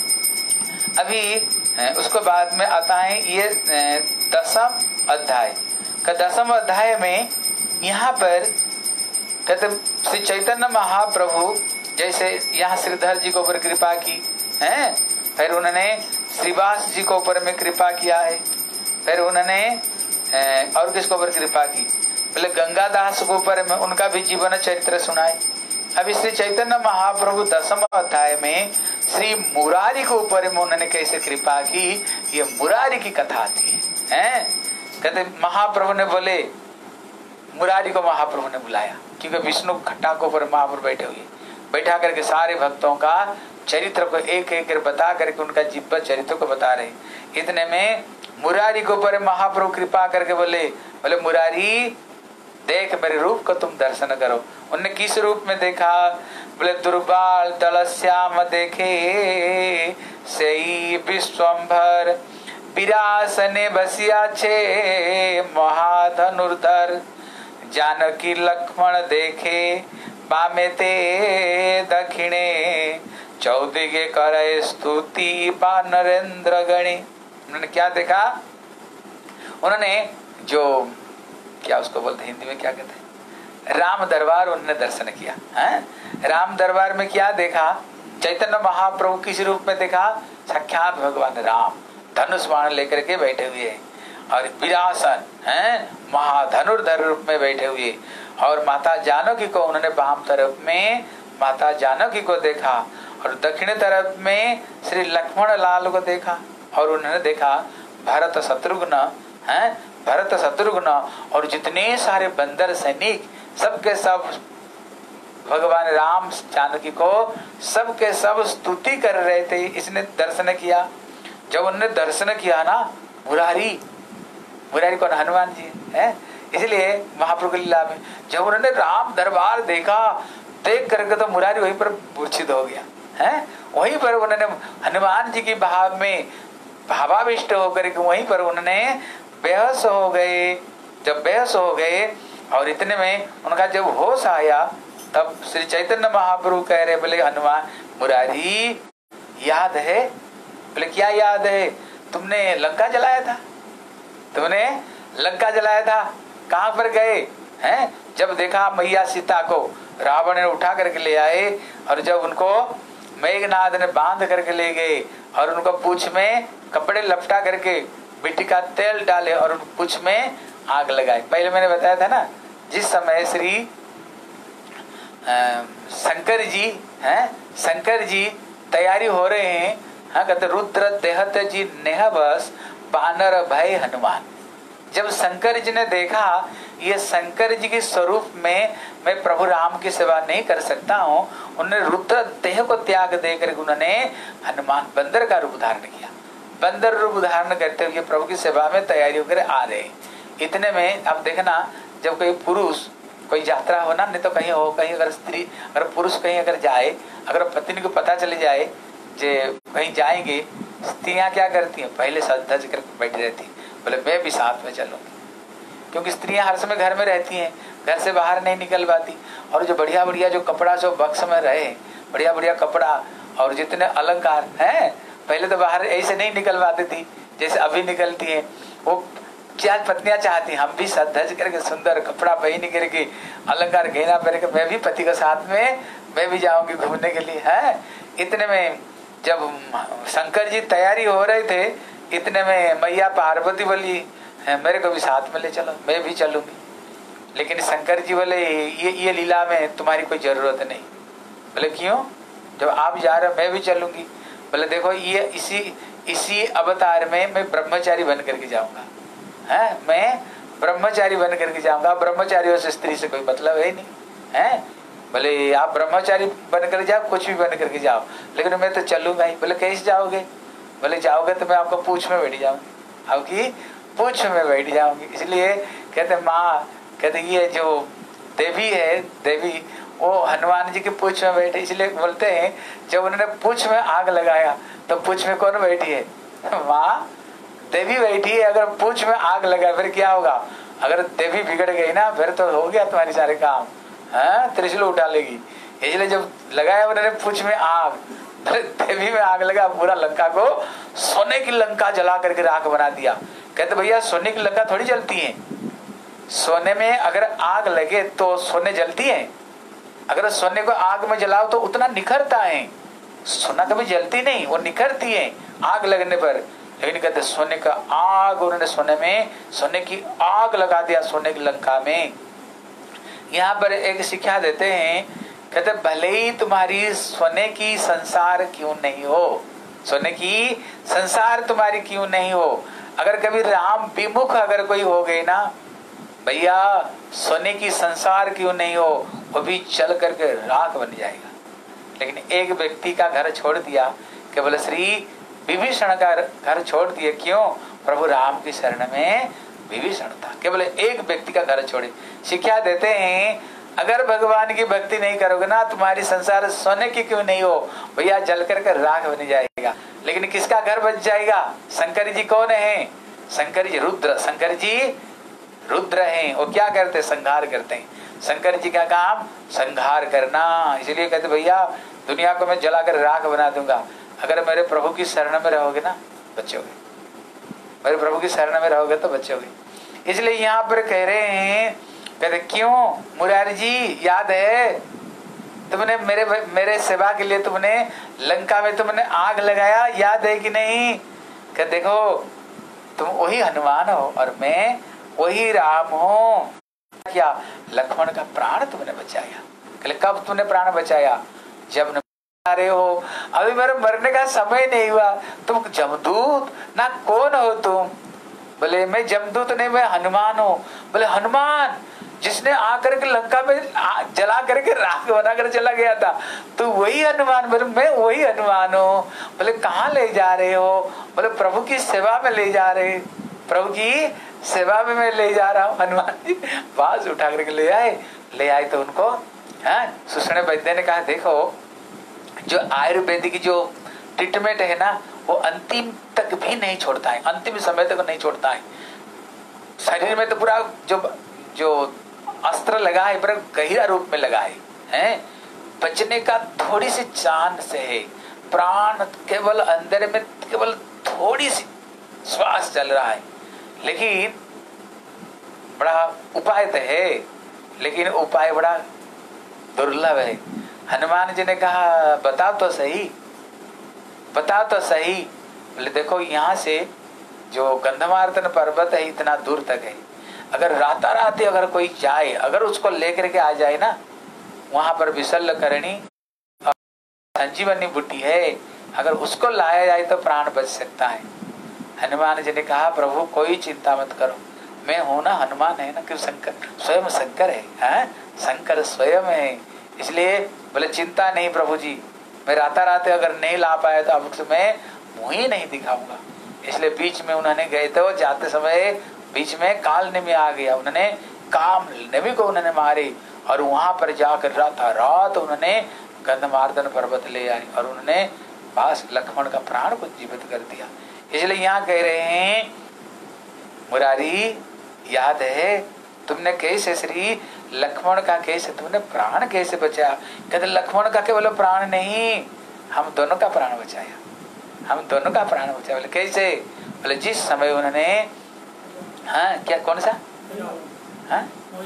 अभी उसको बाद में आता है ये दसम अध्याय का, दसम अध्याय में यहाँ पर कहते श्री चैतन्य महाप्रभु जैसे यहाँ श्रीधर जी को ऊपर कृपा की है, फिर उन्होंने श्रीवास जी को ऊपर में कृपा किया है, फिर उन्होंने और किसको ऊपर कृपा की? बोले गंगादास को ऊपर में उनका भी जीवन चरित्र सुनाए। अभी श्री चैतन्य महाप्रभु दसम अध्याय में श्री मुरारी को ऊपर में उन्होंने कैसे कृपा की, ये मुरारी की कथा थी हैं। कहते महाप्रभु ने बोले, मुरारी को महाप्रभु ने बुलाया, क्योंकि विष्णु खट्टा को ऊपर महाप्रभु बैठे हुए, बैठा करके सारे भक्तों का चरित्र को एक एक बता करके उनका जीवन चरित्र को बता रहे। इतने में मुरारी को ऊपर महाप्रभु कृपा करके बोले, बोले मुरारी देख मेरे रूप को तुम दर्शन करो। उनने किस रूप में देखा? बोले दुर्बाल दल श्याम देखे सही विश्वम्भर, विरासने बसिया छे महाधनुर्धर, जानकी लक्ष्मण देखे बामे ते दक्षिणे, चौदिगे करे स्तुति बा नरेंद्र गणे। उन्होंने क्या देखा? उन्होंने जो क्या उसको बोलते हिंदी में क्या कहते हैं, राम दरबार उन्होंने दर्शन किया है। राम दरबार में क्या देखा? चैतन्य महाप्रभु किस रूप में देखा? साक्षात भगवान राम धनुष बाण लेकर के बैठे हुए हैं और विरासन है महाधनुर्धर रूप में बैठे हुए। और माता जानकी को उन्होंने वाम तरफ में माता जानकी को देखा और दक्षिण तरफ में श्री लक्ष्मण लाल को देखा और उन्होंने देखा भरत शत्रुघ्न है भरत शत्रुघ्न और जितने सारे बंदर सैनिक सबके सब भगवान राम जानकी को सबके सब स्तुति कर रहे थे। इसने दर्शन किया। जब उन्होंने दर्शन किया ना मुरारी मुरारी कौन? हनुमान जी है। इसलिए महाप्रभु लीला में जब उन्होंने राम दरबार देखा देख करके तो मुरारी वहीं पर मूर्छित हो गया है। वहीं पर उन्होंने हनुमान जी की भाव में भावाविष्ट होकर के वहीं पर उन्होंने बेहोश हो गए। जब बेहोश हो गए और इतने में उनका जब होश आया तब श्री चैतन्य महाप्रभु कह रहे बोले हनुमान मुरारी याद है? बोले क्या याद है? तुमने लंका जलाया था तुमने लंका जलाया था। कहाँ पर गए हैं? जब देखा मैया सीता को रावण ने उठा करके ले आए और जब उनको मेघनाद ने बांध करके ले गए और उनको पूंछ में कपड़े लपटा करके मिट्टी का तेल डाले और उन पूंछ में आग लगाए। पहले मैंने बताया था ना जिस समय श्री शंकर जी हैं शंकर जी तैयारी हो रहे हैं हाँ कहते रुद्र देहत जी नेहबस बानर भय हनुमान। जब शंकर जी ने देखा ये शंकर जी के स्वरूप में मैं प्रभु राम की सेवा नहीं कर सकता हूँ, उन्होंने रुद्र देह को त्याग देकर उन्होंने हनुमान बंदर का रूप धारण किया। बंदर रूप धारण करते हुए प्रभु की सेवा में तैयारी होकर आ रहे। इतने में अब देखना जब कोई पुरुष कोई यात्रा हो ना, नहीं तो कहीं हो कहीं अगर स्त्री अगर पुरुष कहीं अगर जाए अगर पत्नी को पता चले जाए जे कहीं जाएंगे, स्त्रियां क्या करती हैं पहले सज धज कर बैठी रहती, बोले मैं भी साथ में चलूंगी। क्योंकि स्त्रियां हर समय घर में रहती हैं, घर से बाहर नहीं निकल पाती। और जो बढ़िया बढ़िया जो कपड़ा जो बक्स में रहे बढ़िया बढ़िया कपड़ा और जितने अलंकार हैं पहले तो बाहर ऐसे नहीं निकल पाती थी जैसे अभी निकलती है। वो क्या पत्नियां चाहती हम भी सज धज करके सुंदर कपड़ा पहन करके अलंकार गहना पहन के मैं भी पति के साथ में मैं भी जाऊंगी घूमने के लिए है। इतने में जब शंकर जी तैयारी हो रहे थे इतने में मैया पार्वती बोली मेरे को भी साथ में ले चलो मैं भी चलूंगी। लेकिन शंकर जी बोले ये ये लीला में तुम्हारी कोई जरूरत नहीं। बोले क्यों? जब आप जा रहे हो मैं भी चलूंगी। बोले देखो ये इसी इसी अवतार में मैं ब्रह्मचारी बन करके जाऊंगा है, मैं ब्रह्मचारी बन करके जाऊंगा। ब्रह्मचारियों से स्त्री से कोई मतलब है नहीं है। बोले आप ब्रह्मचारी बन कर जाओ कुछ भी बन करके जाओ लेकिन मैं तो चलूंगा ही। बोले कैसे जाओगे? बोले जाओगे तो मैं आपको पूंछ में बैठ जाऊंगी आपकी पूंछ में बैठ जाऊंगी। इसलिए कहते माँ कहते ये जो देवी है देवी वो हनुमान जी की पूंछ में बैठे। इसलिए बोलते हैं जब उन्होंने पूंछ में आग लगाया तो पूंछ में कौन बैठी है? माँ देवी बैठी है। अगर पूंछ में आग लगाए फिर क्या होगा? अगर देवी बिगड़ गई ना फिर तो हो गया तुम्हारे सारे काम है, त्रिशूल उठा लेगी। इसलिए जब लगाया उन्होंने पूंछ में आग देवी में आग लगा पूरा लंका को सोने की लंका जला करके राख बना दिया। कहते भैया सोने की लंका थोड़ी जलती है। सोने में अगर आग लगे तो सोने जलती है? अगर सोने को आग में जलाओ तो उतना निखरता है, सोना कभी जलती नहीं वो निखरती है आग लगने पर। लेकिन कहते सोने का आग उन्होंने सोने में सोने की आग लगा दिया सोने की लंका में। यहाँ पर एक शिक्षा देते हैं कहते भले ही तुम्हारी सोने की संसार क्यों नहीं हो, सोने की संसार तुम्हारी क्यों नहीं हो, अगर कभी राम विमुख अगर कोई हो गए ना भैया सोने की संसार क्यों नहीं हो वो भी चल करके राख बन जाएगा। लेकिन एक व्यक्ति का घर छोड़ दिया केवल श्री विभीषण का घर छोड़ दिए। क्यों? प्रभु राम की शरण में विभीषण था। केवल एक व्यक्ति का घर छोड़े। शिक्षा देते हैं अगर भगवान की भक्ति नहीं करोगे ना तुम्हारी संसार सोने की क्यों नहीं हो भैया जल करके राख बन जाएगा। लेकिन किसका घर बच जाएगा? शंकर जी कौन है? शंकर जी रुद्र शंकर जी रुद्र हैं। वो क्या करते? संहार करते हैं। शंकर जी का काम संहार करना। इसलिए कहते भैया दुनिया को मैं जलाकर राख बना दूंगा अगर मेरे प्रभु की शरण में रहोगे ना बचोगे, मेरे प्रभु की शरण में रहोगे तो बचोगे। इसलिए यहाँ पर कह रहे हैं कहते क्यों मुरारी जी, याद है तुमने मेरे मेरे सेवा के लिए तुमने लंका में तुमने आग लगाया, याद है कि नहीं? कहते देखो तुम वही हनुमान हो और मैं वही राम हूं। क्या लक्ष्मण का प्राण तुमने बचाया। कहले कब तुमने प्राण बचाया? जब आ रहे हो, अभी मेरे मरने का समय नहीं हुआ। तुम जमदूत ना, कौन हो तुम? बोले मैं जमदूत नहीं, मैं हनुमान हूँ। बोले हनुमान जिसने आकर के लंका में जला करके राख बना कर चला गया था, तो वही हनुमान? बोले मैं वही हनुमान हूँ। बोले कहाँ ले जा रहे हो? बोले प्रभु की सेवा में ले जा रहे, प्रभु की सेवा में मैं ले जा रहा हूँ। हनुमान जी बाज उठा करके ले आए। ले आए तो उनको हाँ सुषण वैद्य ने कहा देखो जो आयुर्वेदिक जो ट्रीटमेंट है ना, वो अंतिम तक भी नहीं छोड़ता है, अंतिम समय तक नहीं छोड़ता है। शरीर में तो पूरा जो जो अस्त्र लगा है पूरा गहरा रूप में लगा है, हैं? बचने का थोड़ी सी चांस है। प्राण केवल अंदर में केवल थोड़ी सी श्वास चल रहा है, लेकिन बड़ा उपाय तो है, लेकिन उपाय बड़ा दुर्लभ है। हनुमान जी ने कहा बताओ तो सही, बताओ तो सही। बोले देखो यहाँ से जो गंधमार्दन पर्वत है इतना दूर तक है, अगर रातारात अगर कोई जाए, अगर उसको लेकर के आ जाए ना, वहां पर विशल्य करणी संजीवनी बूटी है, अगर उसको लाया जाए तो प्राण बच सकता है। हनुमान जी ने कहा प्रभु कोई चिंता मत करो, मैं हूं ना, हनुमान है ना, क्यों शंकर स्वयं शंकर है, है? शंकर स्वयं है। इसलिए बोले चिंता नहीं प्रभु जी, मैं रातारात अगर नहीं ला पाया तो अब मैं मुंह ही नहीं दिखाऊंगा। इसलिए बीच में उन्होंने गए थे, वो जाते समय बीच में काल नेमी आ गया, उन्होंने काम नेमी को उन्होंने मारे और वहां पर जाकर राता रात उन्होंने गंधमार्दन पर्वत ले आए और उन्होंने पास लक्ष्मण का प्राण को जीवित कर दिया। इसलिए यहाँ कह रहे हैं मुरारी याद है तुमने कैसे श्री लक्ष्मण का कैसे तुमने प्राण कैसे बचाया? कहते लक्ष्मण का केवल प्राण नहीं, हम दोनों का प्राण बचाया, हम दोनों का प्राण बचाया। बोले कैसे? बोले जिस समय उन्होंने हाँ क्या कौन सा हाँ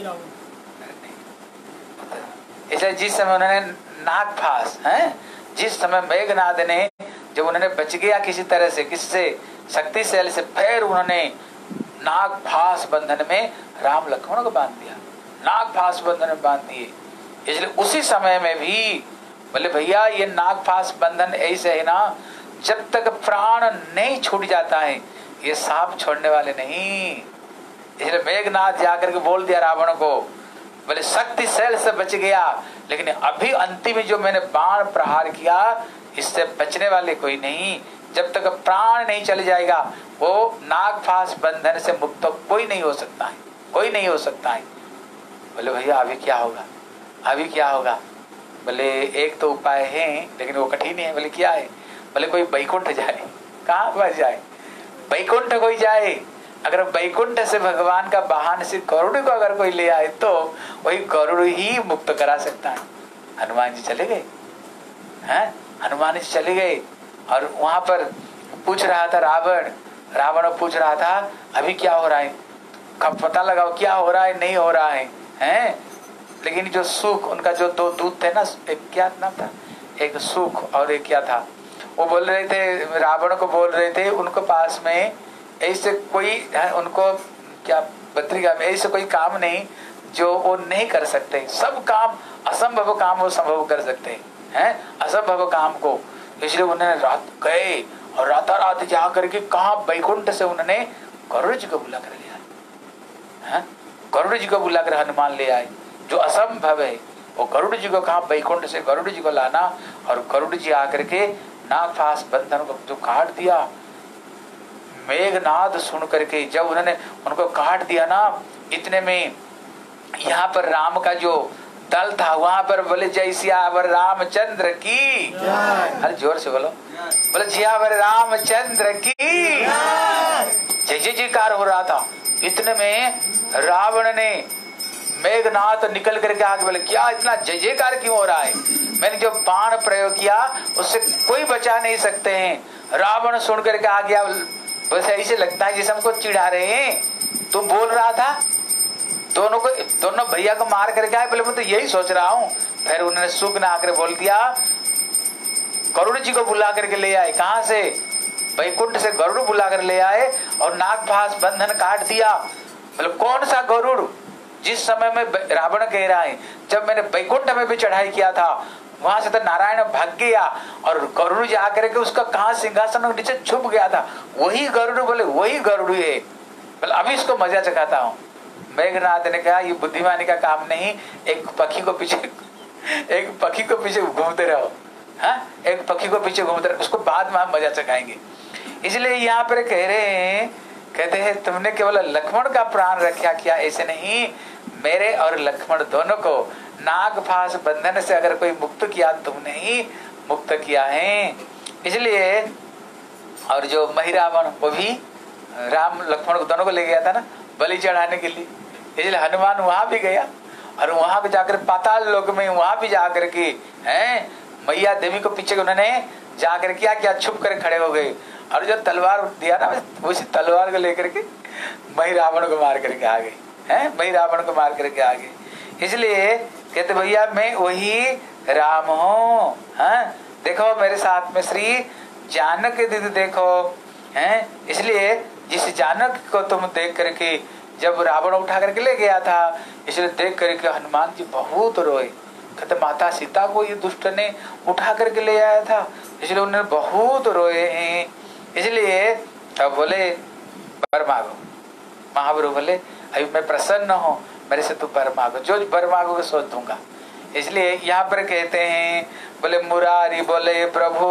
इसलिए जिस समय उन्होंने नागफास है, जिस समय मेघनाद ने जब उन्होंने बच गया किसी तरह से, किससे शक्तिशाली से, फिर उन्होंने नागफास बंधन में राम लक्ष्मण को बांध दिया, नागफास बंधन में बांध दिए। इसलिए उसी समय में भी बोले भैया ये नागफास बंधन ऐसे है ना, जब तक प्राण नहीं छूट जाता है ये सांप छोड़ने वाले नहीं। इसलिए मेघनाथ जाकर के बोल दिया रावण को, बोले शक्ति शैल से बच गया, लेकिन अभी अंतिम जो मैंने बाण प्रहार किया इससे बचने वाले कोई नहीं। जब तक प्राण नहीं चल जाएगा वो नागफास बंधन से मुक्त तो कोई नहीं हो सकता है, कोई नहीं हो सकता है। बोले भैया अभी क्या होगा, अभी क्या होगा? बोले एक तो उपाय है लेकिन वो कठिन है। बोले क्या है? बोले कोई बैकुंठ जाए। कहाँ पर जाए? बैकुंठ कोई जाए। अगर बैकुंठ से भगवान का वाहन से गरुड़ को अगर कोई ले आए तो वही गरुड़ ही मुक्त करा सकता है। हनुमान जी चले गए, हैं? हनुमान जी चले गए और वहां पर पूछ रहा था रावण, रावण पूछ रहा था अभी क्या हो रहा है, कब पता लगाओ क्या हो रहा है, नहीं हो रहा है, हैं? लेकिन जो सुख उनका जो दो दूत थे ना, एक क्या नाम था, एक सुख और एक क्या था, वो बोल रहे थे रावण को, बोल रहे थे उनको पास में ऐसे कोई है, उनको क्या पत्रिका में ऐसे कोई काम नहीं जो वो नहीं कर सकते, सब काम असंभव काम वो संभव कर सकते हैं, असंभव काम को। इसलिए उन्होंने रात गए और राता रात जा करके कहा बैकुंठ से उन्होंने गरुड़ जी को बुला कर ले आए, गरुड़ जी को बुला कर हनुमान ले आए। जो असंभव है वो गरुड़ जी को कहा बैकुंठ से गरुड़ जी को लाना, और गरुड़ जी आकर के नागफास बंधन को जो काट दिया। मेघनाद सुन करके जब उन्होंने उनको काट दिया ना, इतने में यहाँ पर राम का जो दल था वहां पर बोले जय सियावर रामचंद्र की, अरे जोर से बोलो, बोले सियावर रामचंद्र की जय जय जयकार हो रहा था। इतने में रावण ने मेघनाथ निकल करके आगे बोले क्या इतना जय जयकार क्यों हो रहा है? मैंने जो बाण प्रयोग किया उससे कोई बचा नहीं सकते हैं। रावण सुन करके आ गया, बस ऐसे लगता है जैसे हमको चिढ़ा रहे हैं। तुम बोल रहा था दोनों को, दोनों भैया को मार करके आए। बोले मैं तो यही सोच रहा हूँ। फिर उन्होंने सुख ना आकर बोल दिया, गरुड़ जी को बुला करके ले आए। कहाँ से? वैकुंठ से गरुड़ बुला कर ले आए और नागपाश बंधन काट दिया। बोले कौन सा गरुड़? जिस समय में रावण कह रहा है जब मैंने वैकुंठ में भी चढ़ाई किया था वहां से तो नारायण भाग गया और गरुड़ जा करके उसका कहाँ सिंहासन नीचे छुप गया था, वही गरुड़। बोले वही गरुड़ है। बोले अभी इसको मजा चखाता हूँ। मेघनाथ ने कहा ये बुद्धिमानी का काम नहीं, एक पक्षी को पीछे एक पक्षी को पीछे घूमते रहो। हाँ, एक पक्षी को पीछे घूमते रहो, उसको बाद में हम मजा चखाएंगे। इसलिए यहाँ पर कह रहे हैं, कहते हैं तुमने केवल लक्ष्मण का प्राण रक्षा किया, ऐसे नहीं मेरे और लक्ष्मण दोनों को नागपाश बंधन से अगर कोई मुक्त किया तुमने ही मुक्त किया है। इसलिए और जो महिरावण वो भी राम लक्ष्मण को दोनों को ले गया था ना बलि चढ़ाने के लिए, इसलिए हनुमान वहां भी गया और वहां पे जाकर पाताल लोक में वहां भी जाकर के हैं मैया देवी को पीछे उन्होंने जाकर क्या क्या छुप कर खड़े हो गए और जो तलवार दिया ना उसी तलवार को लेकर के मही रावण को मार करके आ गए हैं, मही रावण को मार करके आ गए। इसलिए कहते भैया मैं वही राम हूँ। हाँ, देखो मेरे साथ में श्री जानक दीदी देखो हैं। इसलिए जिस जानक को तुम देख करके जब रावण उठा करके ले गया था, इसलिए देख करके हनुमान जी बहुत रोए। कहते माता सीता को ये दुष्ट ने उठा करके ले आया था, इसलिए उन्होंने बहुत रोए हैं। इसलिए अब बोले वर मांगो। महाप्रभु बोले अभी मैं प्रसन्न हूँ, मेरे से तू वर मांगो, जो वर मांगोगे सो दूंगा। इसलिए यहाँ पर कहते हैं बोले मुरारी बोले प्रभु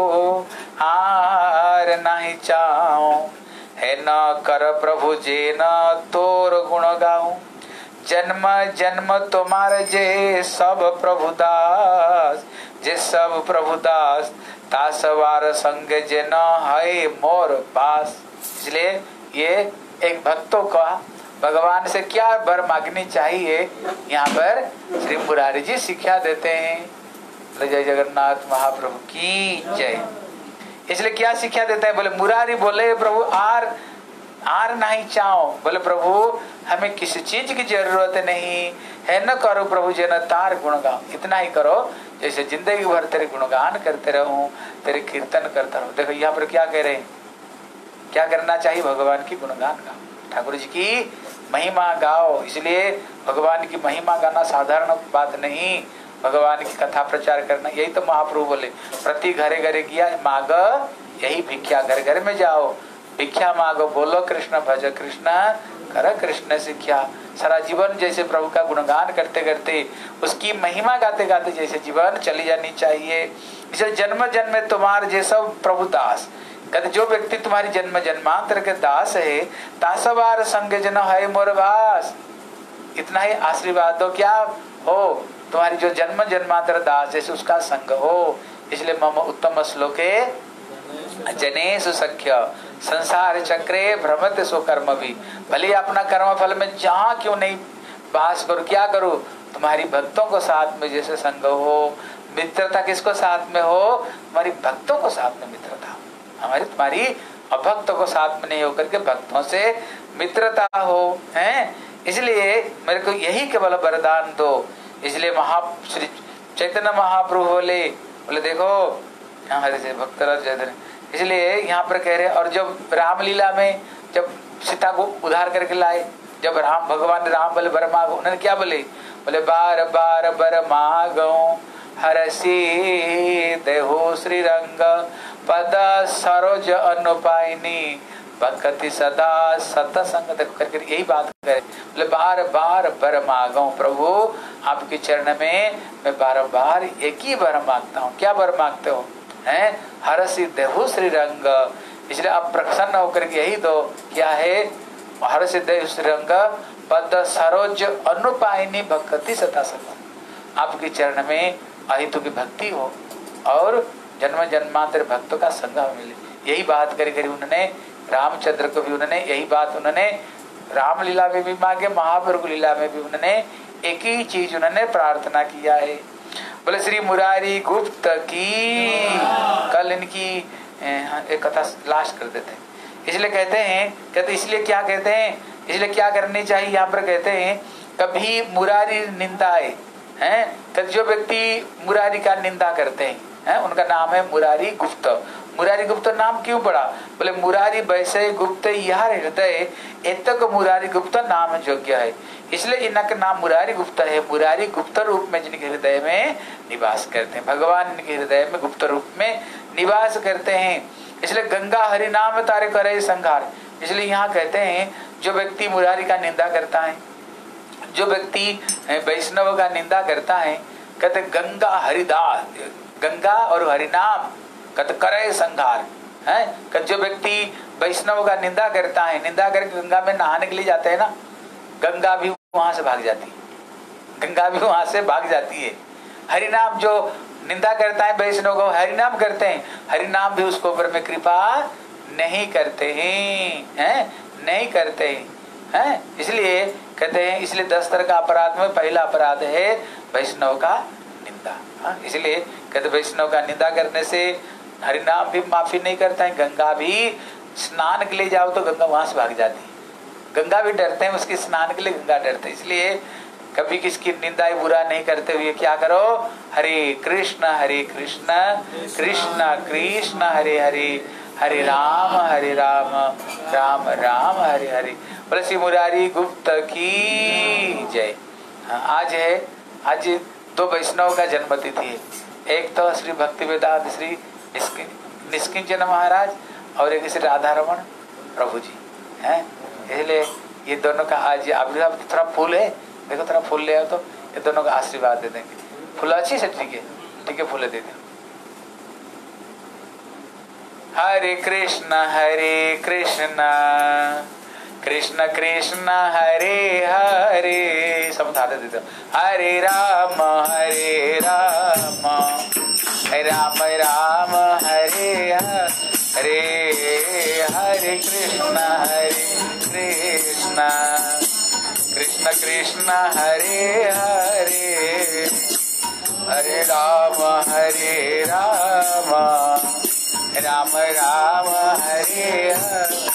हार नहीं चाहूं, है न कर प्रभु जे न तोर गुण गाऊं, जन्म जन्म तुम्हारे जे सब प्रभु दास, जे सब प्रभु दास तासवार संग जे न है मोर पास। इसलिए ये एक भक्तों का भगवान से क्या वर मांगनी चाहिए यहाँ पर श्री मुरारी जी शिक्षा देते हैं। जय जगन्नाथ महाप्रभु की जय। इसलिए क्या शिक्षा देते हैं? बोले मुरारी बोले प्रभु आर आर नहीं चाहो। बोले प्रभु हमें किसी चीज की जरूरत नहीं है, न करो प्रभु जे न तार गुण गाओ, इतना ही करो जैसे जिंदगी भर तेरे गुणगान करते रहूं, तेरे कीर्तन करता रहूं। देखो यहाँ पर क्या कह रहे हैं, क्या करना चाहिए? भगवान की गुणगान गाओ, ठाकुर जी की महिमा गाओ। इसलिए भगवान की महिमा गाना साधारण बात नहीं, भगवान की कथा प्रचार करना। यही तो महाप्रभु बोले प्रति घरे घरे किया मांग यही भिक्षा, घर घर में जाओ भिक्षा मांगो, बोलो कृष्ण भज कृष्ण कर कृष्ण शिक्षा। सारा जीवन जैसे प्रभु का गुणगान करते करते उसकी महिमा गाते गाते जैसे जीवन चली जानी चाहिए। इसे जन्म जन्म में तुम्हारे जैसा प्रभु दास, कहते जो व्यक्ति तुम्हारी जन्म जन्मांतर के दास है, तासवार संग जन है मोरवास। इतना ही आशीर्वाद दो क्या हो, तुम्हारी जो जन्म जन्मांतर दास जैसे उसका संग हो। इसलिए मम उत्तम श्लोके जनेषु सख्य संसार चक्रे भ्रमत सो कर्म भी। भले अपना कर्म फल में जहाँ क्यों नहीं बास करो, क्या करो, तुम्हारी भक्तों को साथ में जैसे संग हो। मित्रता किसको साथ में हो? तुम्हारी भक्तों को साथ में मित्रता, हमारी तुम्हारी अभक्तों को साथ में नहीं होकर के भक्तों से मित्रता हो हैं। इसलिए मेरे को यही केवल वरदान दो। इसलिए महा श्री चैतन्य महाप्रभु बोले बोले देखो हमारे से भक्तराज जय। इसलिए यहाँ पर कह रहे और जब रामलीला में जब सीता को उधार करके लाए, जब राम भगवान राम बोले वर मांगो, उन्होंने क्या बोले? बोले बार बार वर मांगो हरसी देहो श्री रंग पद सरोज अनुपायनी भक्ति सदा सतसंग। देखो करके यही बात करे, बोले बार बार वर मांगो प्रभु आपके चरण में मैं बार बार एक ही वर मांगता हूँ। क्या वर मांगते हो? हैं हरसी देहु श्री रंग। इसलिए आप प्रसन्न होकर के यही दो, क्या है? हरसी देहु श्री रंग पद सरोज अनुपायनी भक्ति सदा सतसंग। आपके चरण में अहितु की भक्ति हो और जन्म जन्मांतर भक्तों का संग मिले। यही बात करी करी उन्होंने रामचंद्र को भी उन्होंने यही बात उन्होंने रामलीला में भी मांगे, महाप्रभु लीला में भी उन्होंने एक ही चीज उन्होंने प्रार्थना किया है। बोले श्री मुरारी गुप्त की। कल इनकी एक कथा लास्ट कर देते हैं। इसलिए कहते हैं कहते इसलिए क्या कहते हैं इसलिए क्या करनी चाहिए यहाँ पर कहते हैं कभी मुरारी निंदाए हैं, कभी जो व्यक्ति मुरारी का निंदा करते हैं, हैं उनका नाम है मुरारी गुप्त। मुरारी गुप्त नाम क्यों पड़ा? बोले मुरारी वैसे गुप्त यह हृदय एतक मुरारी गुप्त नाम योग्य है, इसलिए इनका नाम मुरारी गुप्त है। मुरारी गुप्त रूप में जिनके हृदय में निवास करते हैं, भगवान इनके हृदय में गुप्त रूप में निवास करते हैं, इसलिए गंगा हरि नाम तारे करे संघार। इसलिए यहाँ कहते हैं जो व्यक्ति मुरारी का निंदा करता है, जो व्यक्ति वैष्णव का निंदा करता है, कहते गंगा हरिदास, गंगा और हरिनाम कहते करे संघार है। जो व्यक्ति वैष्णव का निंदा करता है, निंदा करके गंगा में नहाने के लिए जाते हैं ना, गंगा भी वहां से भाग जाती है, गंगा भी वहां से भाग जाती है। हरिनाम जो निंदा करता है वैष्णव को, हरिनाम करते हैं, हरिनाम भी उसको ऊपर में कृपा नहीं करते हैं, हैं नहीं करते हैं। इसलिए कहते हैं, इसलिए दस तरह का अपराध में पहला अपराध है वैष्णव का निंदा। इसलिए कहते वैष्णव का निंदा करने से हरिनाम भी माफी नहीं करता है, गंगा भी स्नान के लिए जाओ तो गंगा वहां से भाग जाती है, गंगा भी डरते हैं उसके स्नान के लिए, गंगा डरते हैं। इसलिए कभी किसकी निंदा बुरा नहीं करते हुए क्या करो, हरे कृष्ण हरे कृष्ण कृष्ण कृष्ण हरे हरे, हरे राम हरे राम राम राम हरे हरे। बोले श्री मुरारी गुप्त की जय। आज है, आज दो वैष्णव का जन्म तिथि है, एक तो श्री भक्ति वेदांत श्री निष्किंचन महाराज और एक श्री राधा रमन प्रभु जी हैं। इसलिए ये दोनों का आज आविर्भाव, थोड़ा फूल है, देखो थोड़ा फूल ले आओ तो ये दोनों का आशीर्वाद दे देंगे। फूल अच्छी से ठीक है, ठीक है फूल दे दे। हरे कृष्ण हरे कृष्ण कृष्ण कृष्ण हरे हरे, सब उठाते देते हो। हरे राम हरे राम राम राम हरे हरे, हरे कृष्ण हरे कृष्ण कृष्ण कृष्ण हरे हरे, हरे राम हरे राम राम राम हरे हरे।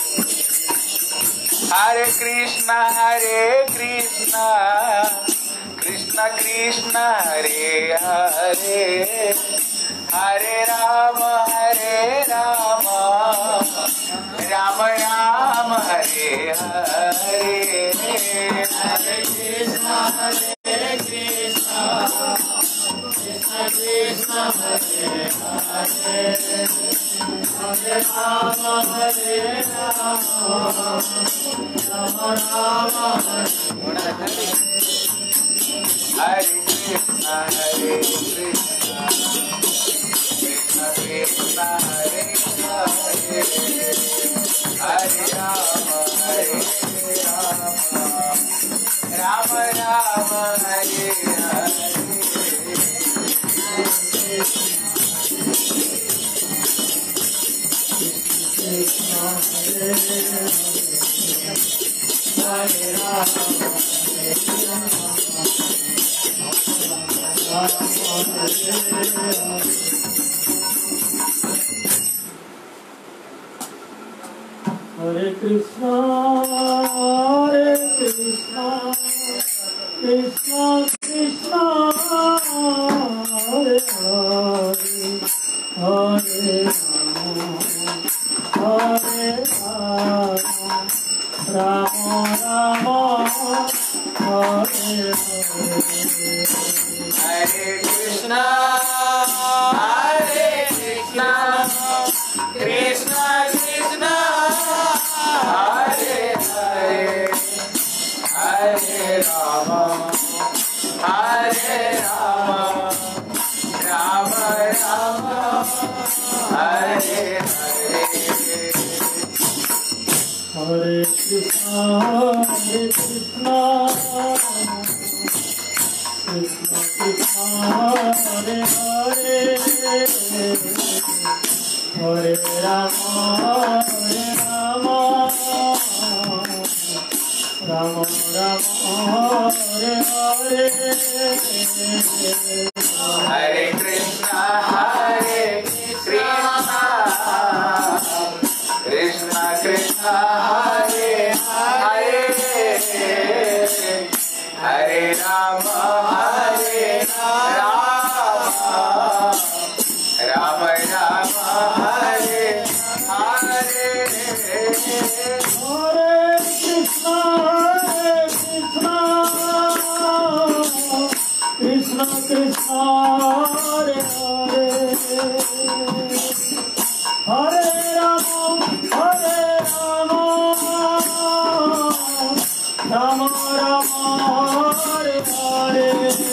हरे कृष्ण हरे कृष्ण कृष्ण कृष्ण हरे हरे, हरे राम हरे राम राम राम हरे हरे। हरे कृष्ण हरे कृष्ण कृष्ण कृष्ण हरे हरे, हरे राम हरे राम राम राम हरे हरे। हरे कृष्ण हरे कृष्ण कृष्ण कृष्ण हरे हरे, हरे राम हरे राम राम राम हरे हरे। हरे राम हरे कृष्णा हरे कृष्णा कृष्णा कृष्णा हरे हरे, हरे राम हरे राम राम राम हरे हरे। हरे कृष्णा हरे कृष्णा कृष्णा कृष्णा हरे हरे, हरे राम हरे राम राम राम हरे हरे। हरे कृष्णा हरे कृष्णा कृष्णा कृष्णा हरे हरे, हरे राम हरे राम राम राम हरे हरे। हरे कृष्णा हरे Krishna Krishna Krishna Hare Hare, Ram Ram Hare Hare Hare Krishna, Hare Krishna, Krishna Krishna, Hare Hare, Hare Rama, Hare Rama, Rama Rama, Hare Hare.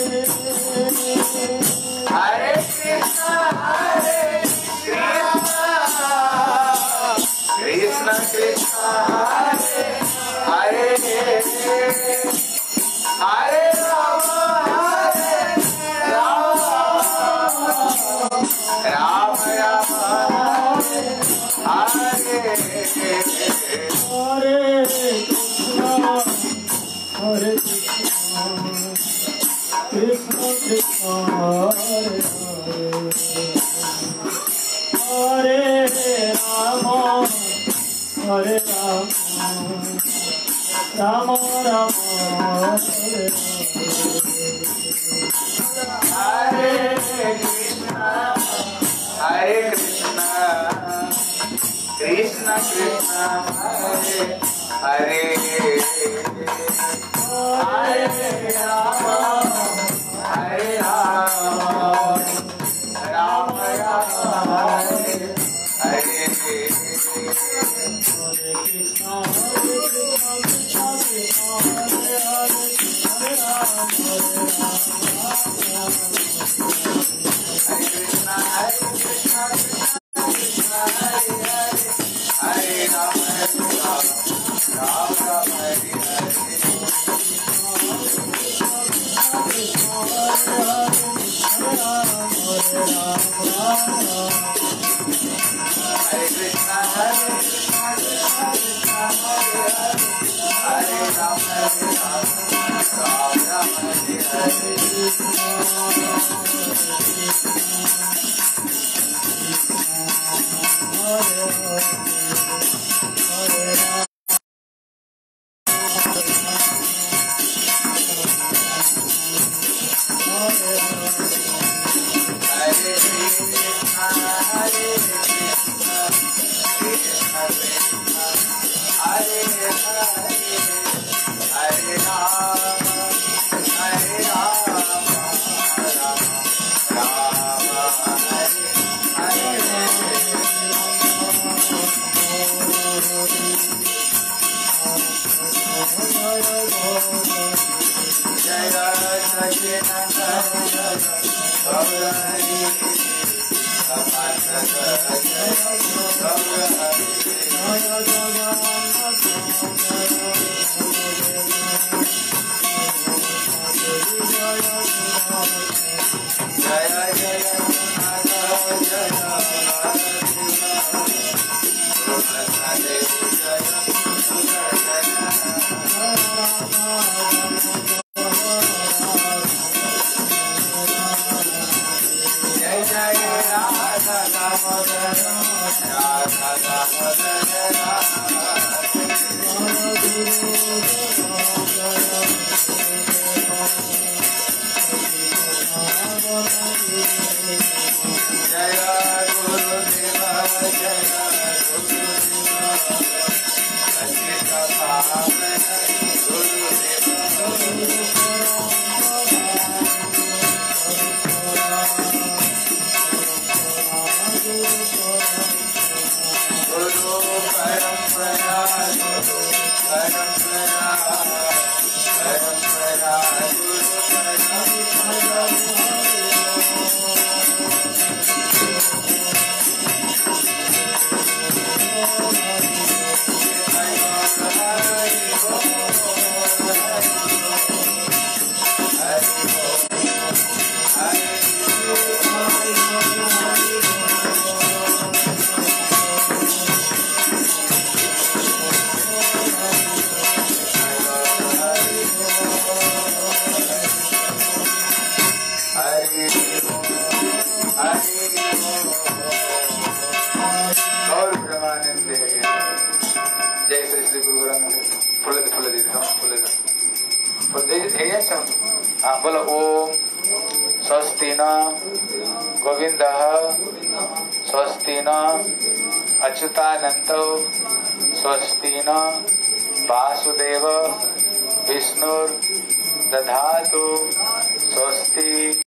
Hare Krishna, Hare Krishna, Krishna Krishna, Hare Hare, Hare Rama, Hare Rama, Rama Rama, Hare Hare Krishna, Hare Krishna, Krishna Krishna, Hare Hare, Hare Rama, Hare Rama, Rama Rama, Hare Hare Krishna, Hare Krishna, Krishna Krishna, Hare Hare, Hare Rama, Hare Rama, Rama Rama, Hare Hare. Hare Krishna, Hare Krishna, Krishna Krishna, Hare Hare, Hare Rama, Hare Rama, Hare Krishna, Hare Krishna, Krishna Krishna, Hare Hare, Hare Rama, Hare Rama, Rama Rama, Hare Hare. Hare Krishna, Hare Krishna, Krishna Krishna, Hare Hare, Hare Rama, Hare Rama, Rama Rama, Hare Hare. Hare Krishna, Hare Krishna, Krishna Krishna, Hare Hare, Hare Rama, Hare Rama, Rama Rama, Hare Hare. Jaya Sachinanda Gaurani, Samanta Jaya Gaurani, Jaya Jaya Nata Jaya Gaurani, Jaya Jai Jai Radha Damodara, Radha Damodara, Jaya Guru Deva, Jaya Guru Deva, Sachita Bhavana, Guru Deva, Guru Parampara, Guru Parampara, Parampara, Guru Parampara. जय श्री श्री गुरु ग्रंथ फुल फुल दे फुल दे हाँ बोलो ओम स्वस्ति न गोविन्दः स्वस्ति न अच्युतानन्तो स्वस्ति न वासुदेव विष्णुर्दधातु स्वस्ति।